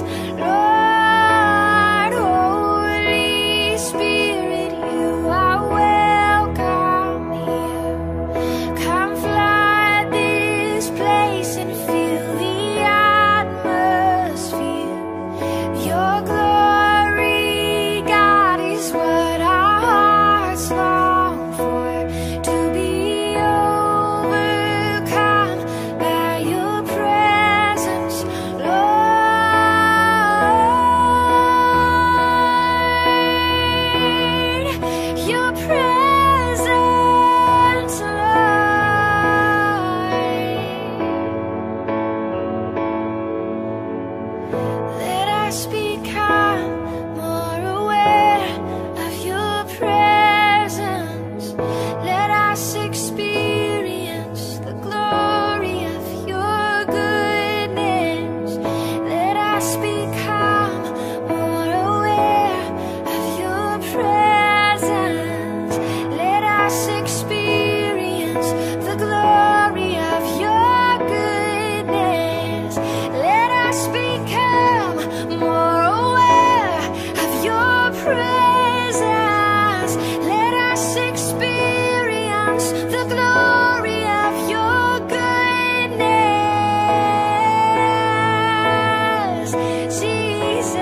Lord. Holy Spirit, you are welcome here. Come flood this place and fill the atmosphere. Your glory, God, is what our hearts long for, to be overcome by your presence, Lord. Your presence, Lord. Let us become more aware of your presence. Let us experience the glory of your goodness. Let us become more aware of your presence. Let us experience the glory of your goodness. Let us become more aware of your presence. Let us experience the glory of your goodness, Jesus.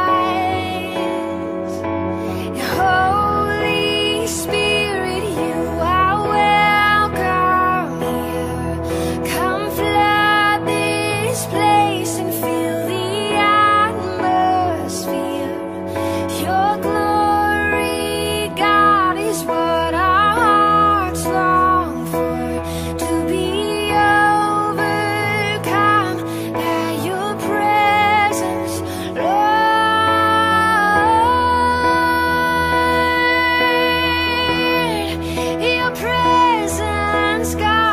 Holy Spirit, you are welcome here. Come flood this place and fill the atmosphere. Your glory, God, is what our hearts long for, to be overcome by your presence, Lord. Your presence,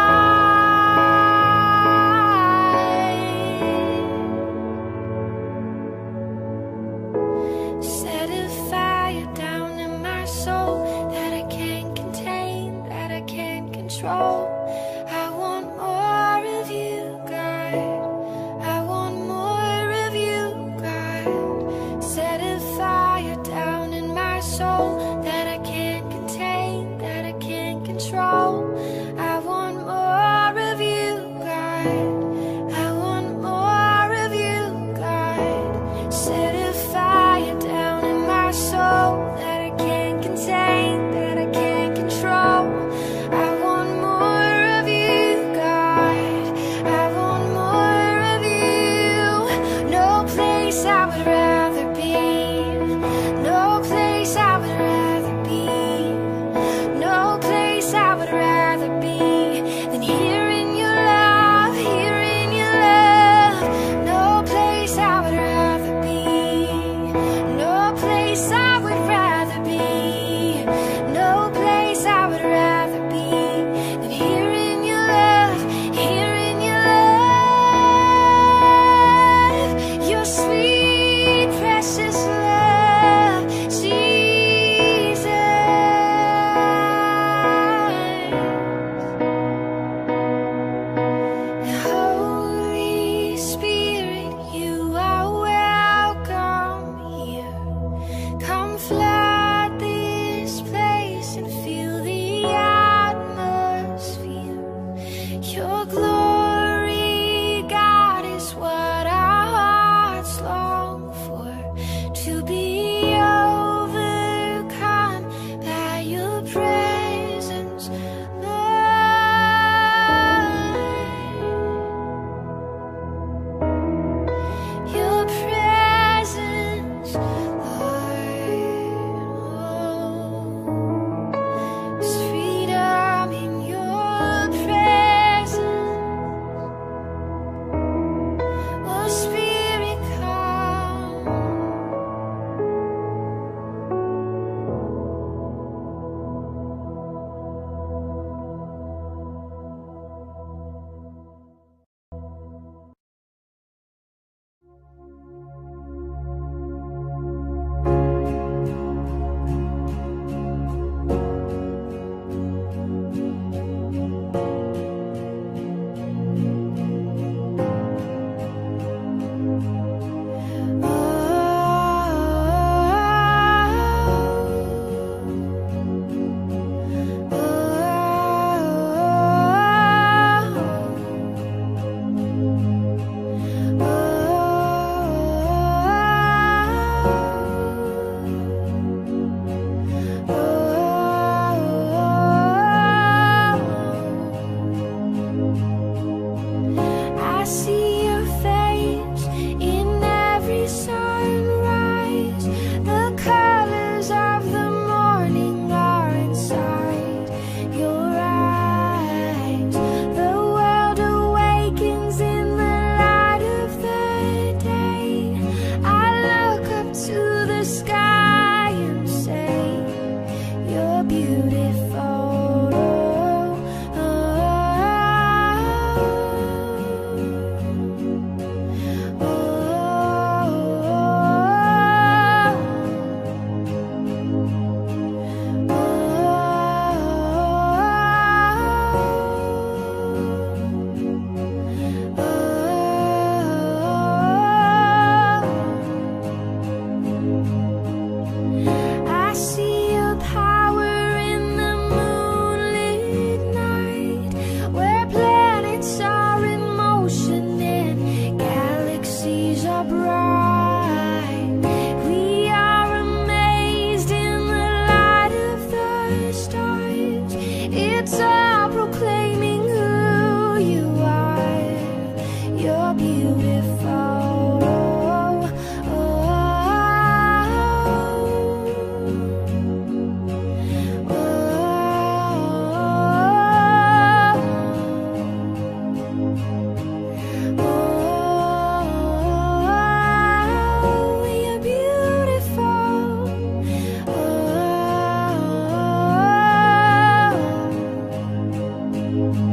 God. Set a fire down in my soul that I can't contain, that I can't control. I want more of you, God. I want more of you, God. Set a fire down in my soul that I can't contain, that I can't control. I want more of you, God. I want more of you, God. Set a fire down in my soul that I can't contain, that I can't control. I want more of you, God. I want more rather be than here in your love, here in your love. No place I would rather be, no place I would rather be, no place I would rather be than here in your love, here in your love. Your sweet, precious love, Jesus. Holy Spirit, you are welcome here. Come flood this place and fill the atmosphere. Your glory, God, is what our hearts long for, to be overcome by your presence, Lord. Your presence, Lord. Oh, there's freedom in your presence. Oh, Spirit, come. I see your face in every sunrise. The colors of the morning are inside your eyes. The world awakens in the light of the day. I look up to the sky and say, you're beautiful. Oh, oh, I see your power in the moonlit night, where planets are in motion and galaxies are bright. We are amazed in the light of the stars. It's all proclaiming who you are. You're beautiful. Oh, oh, you're beautiful. Oh,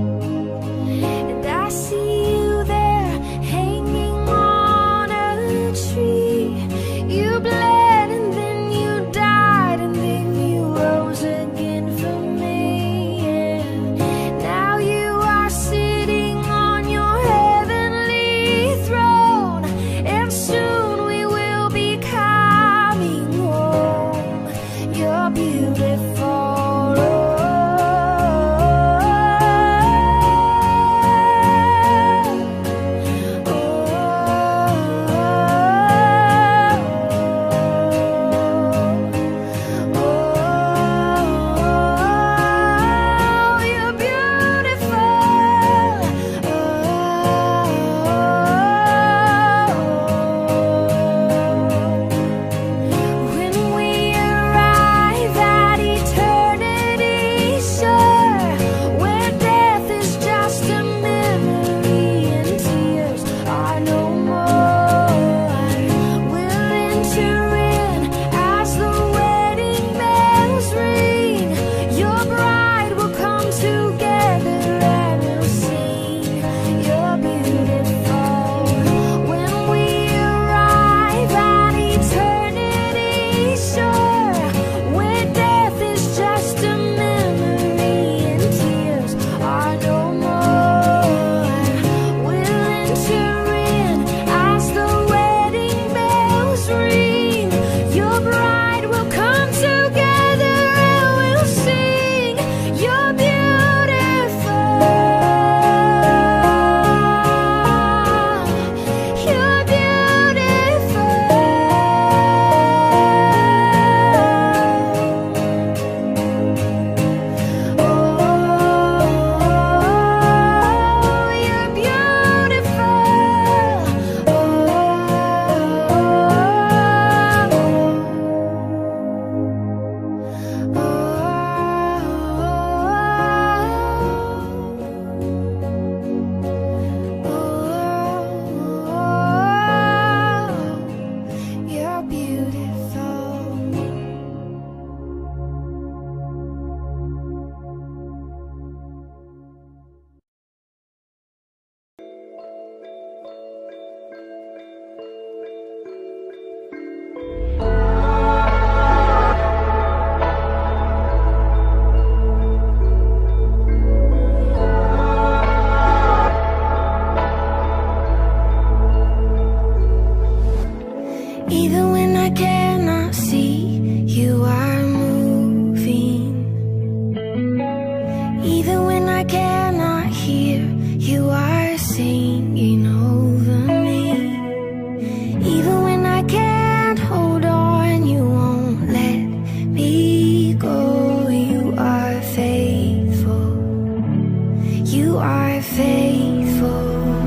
I cannot hear, you are singing over me. Even when I can't hold on, you won't let me go. You are faithful, you are faithful.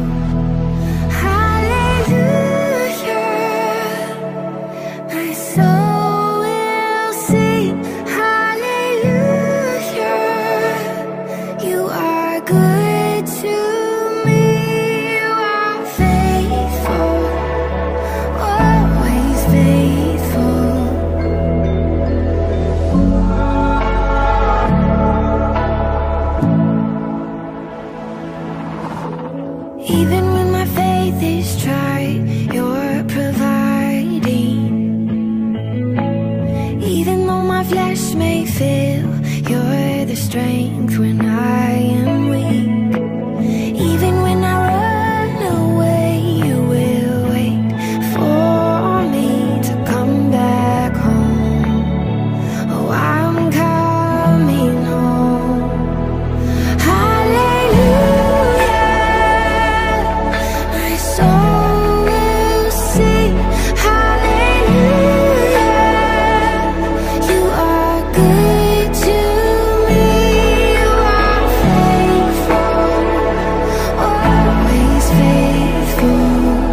Hallelujah, my soul will sing. Hallelujah, you are good to me. You are faithful, always faithful. Even when my faith is tried, you're providing. Even though my flesh may fail, you're the strength when I am weak. Even when I run away, you will wait for me to come back home. Oh, I'm coming home. Hallelujah, my soul will sing. Hallelujah, you are good to me. You are faithful, always faithful.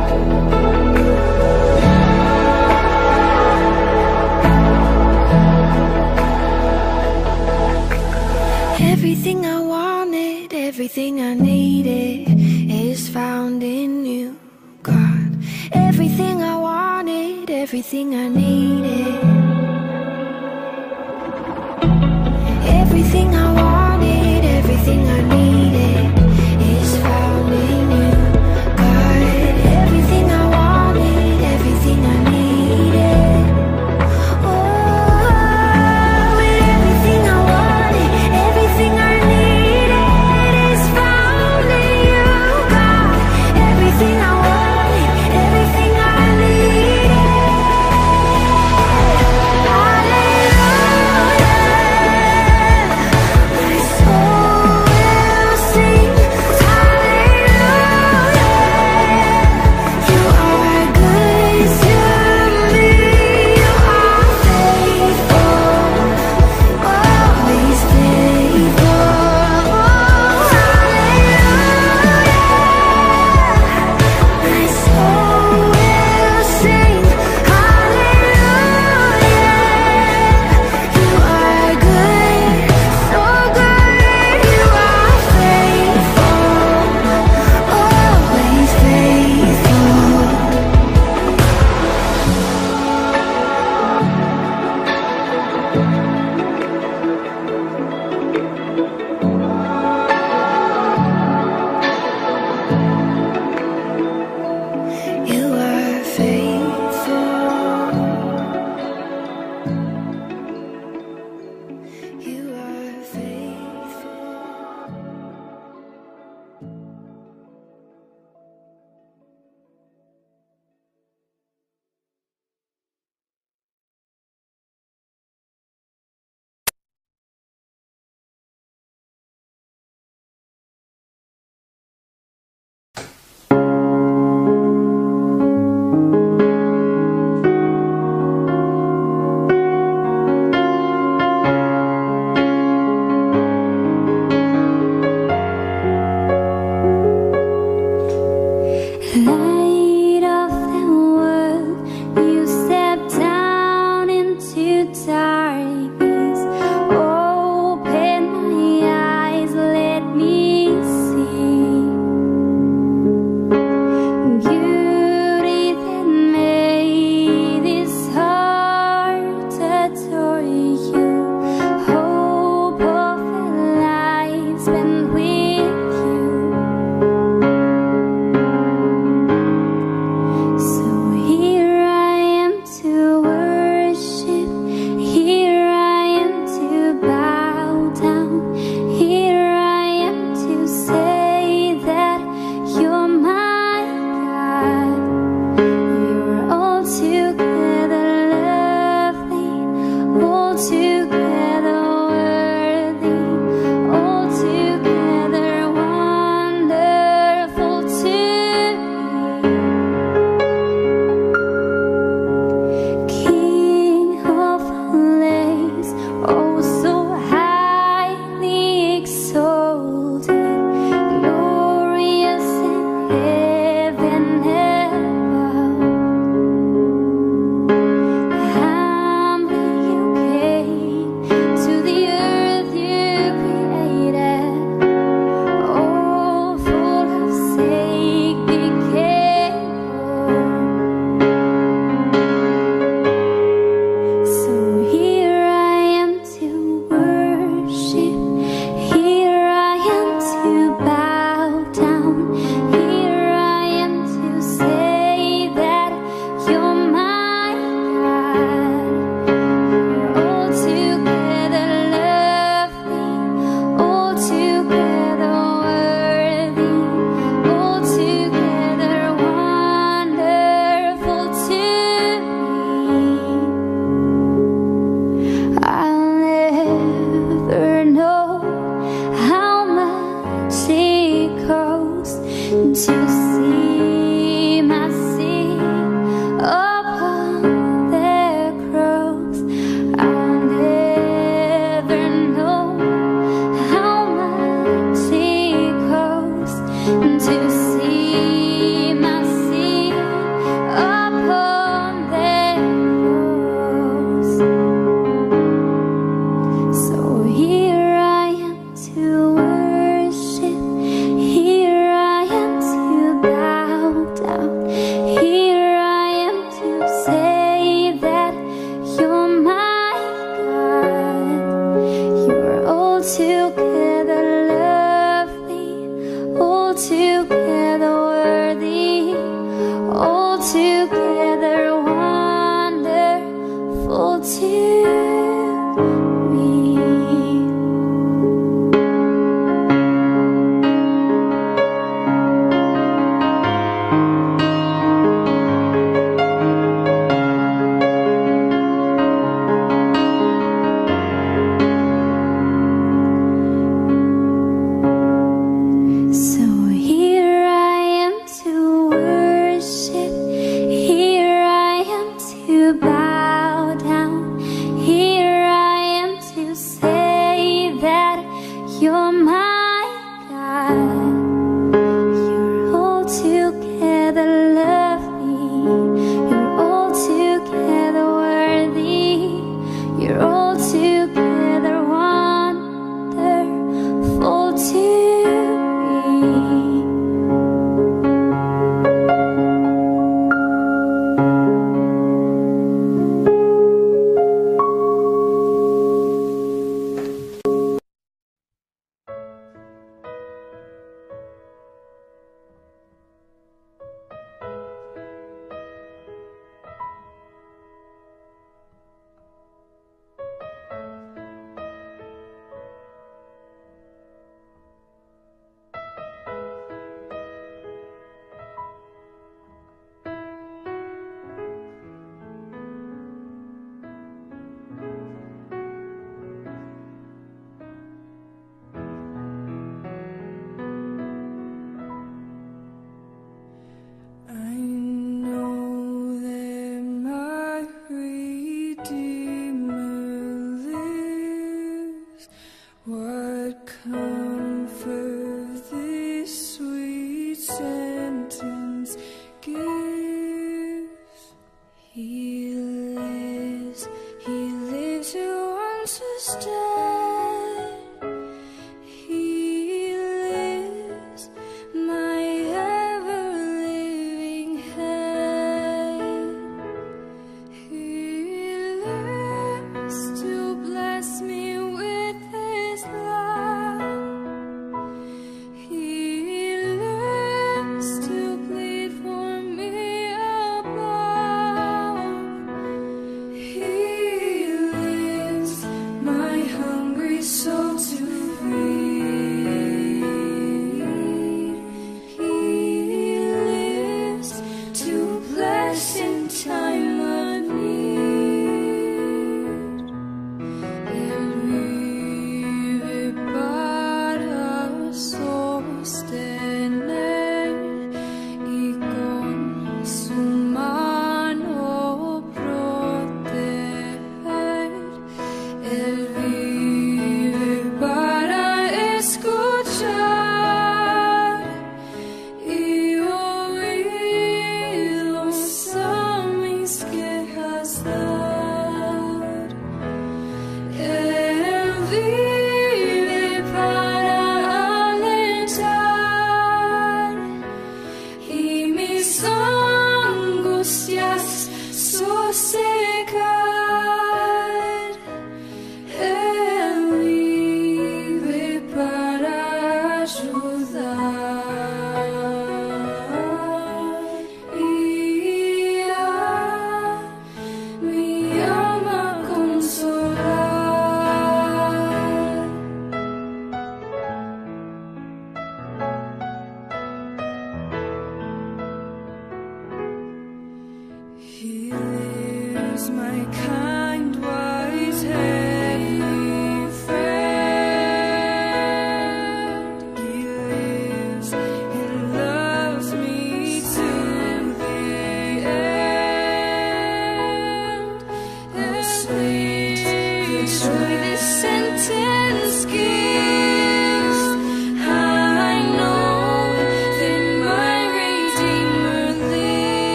Everything I wanted, everything I needed is found in you, God. Everything I wanted, everything I needed. Everything I wanted, everything I needed is found in you, God. Everything I wanted, everything I needed. Oh, everything I wanted, everything I needed is found in you, God. Everything I wanted, everything I needed. Hallelujah, my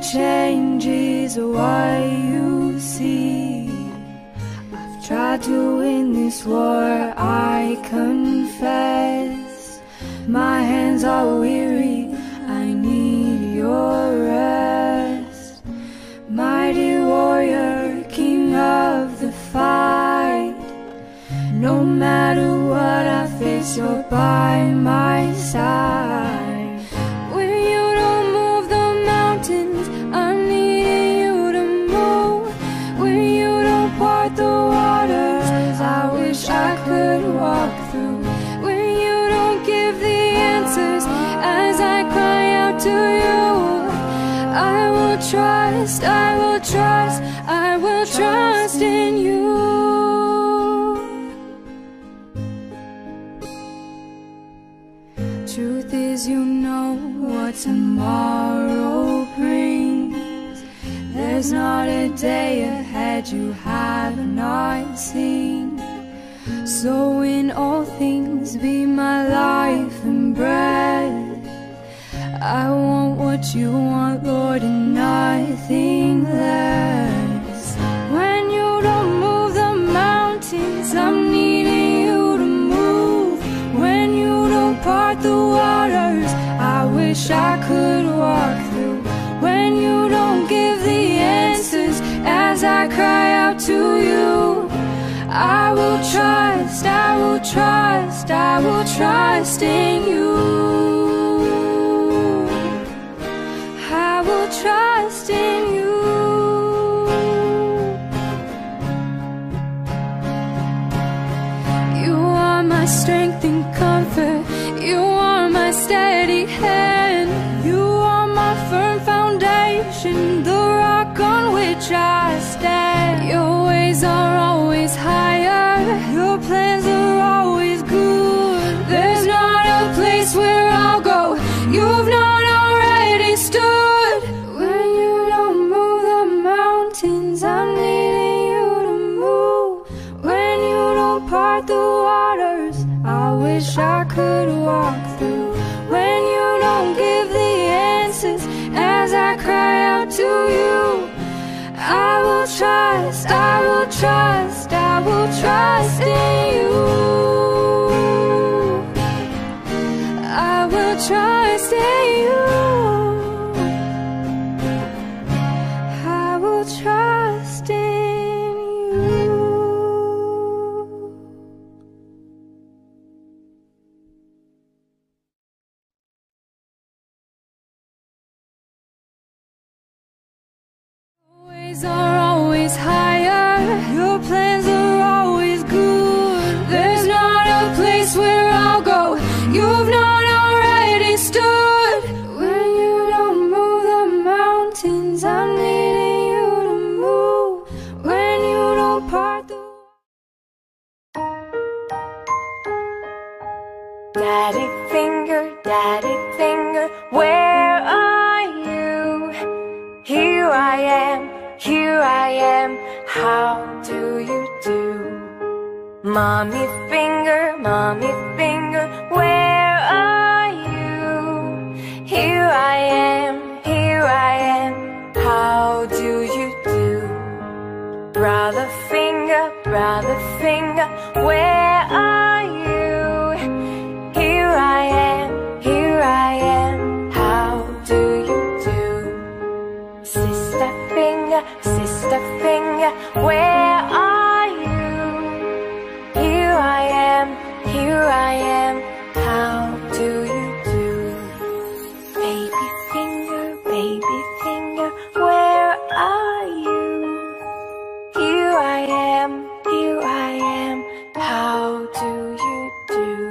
change is what you see. I've tried to win this war, I confess. My hands are weary, I need your rest. Mighty warrior, king of the fight, no matter what I face, you're by my side. When you don't move the mountains, I'm needing you to move. When you don't part the waters, I wish I could walk through. When you don't give the answers as I cry out to you, I will trust, I will trust, I will trust in you. Truth is, you know what tomorrow brings. There's not a day ahead you have not seen. So in all things be my life and breath. I want what you want, Lord, and nothing less. When you don't move the mountains, I'm needing you to move. When you don't part the waters, I wish I could walk through. When you don't give the answers as I cry out to you, I will trust, I will trust, I will trust in you. I will trust in you. You are my strength and comfort. You are my steady hand. You are my firm foundation, the rock on which I stand. Your ways are always higher, your plans are always good. There's not a place where I'll go you've not already stood. When you don't move the mountains, I'm needing you to move. When you don't part the waters, I wish I could walk through. When you don't give the answers as I cry out to you, I will trust, I will trust, I will trust in you. I will trust in you. I will trust in you. Ways are always higher, your plans are always good. There's not a place where I'll go you've not already stood. When you don't move the mountains, I'm needing you to move. When you don't part the... Daddy finger, daddy finger, where are you? Here I am, here I am, how do you do? Mommy finger, mommy finger, where are you? Here I am, here I am, how do you do? Brother finger, brother finger, where are you? Here I am, here I am, how do you do? Sister finger, sister finger, where are you? Here I am, here I am, how do you do? Baby finger, baby finger, where are you? Here I am, here I am, how do you do?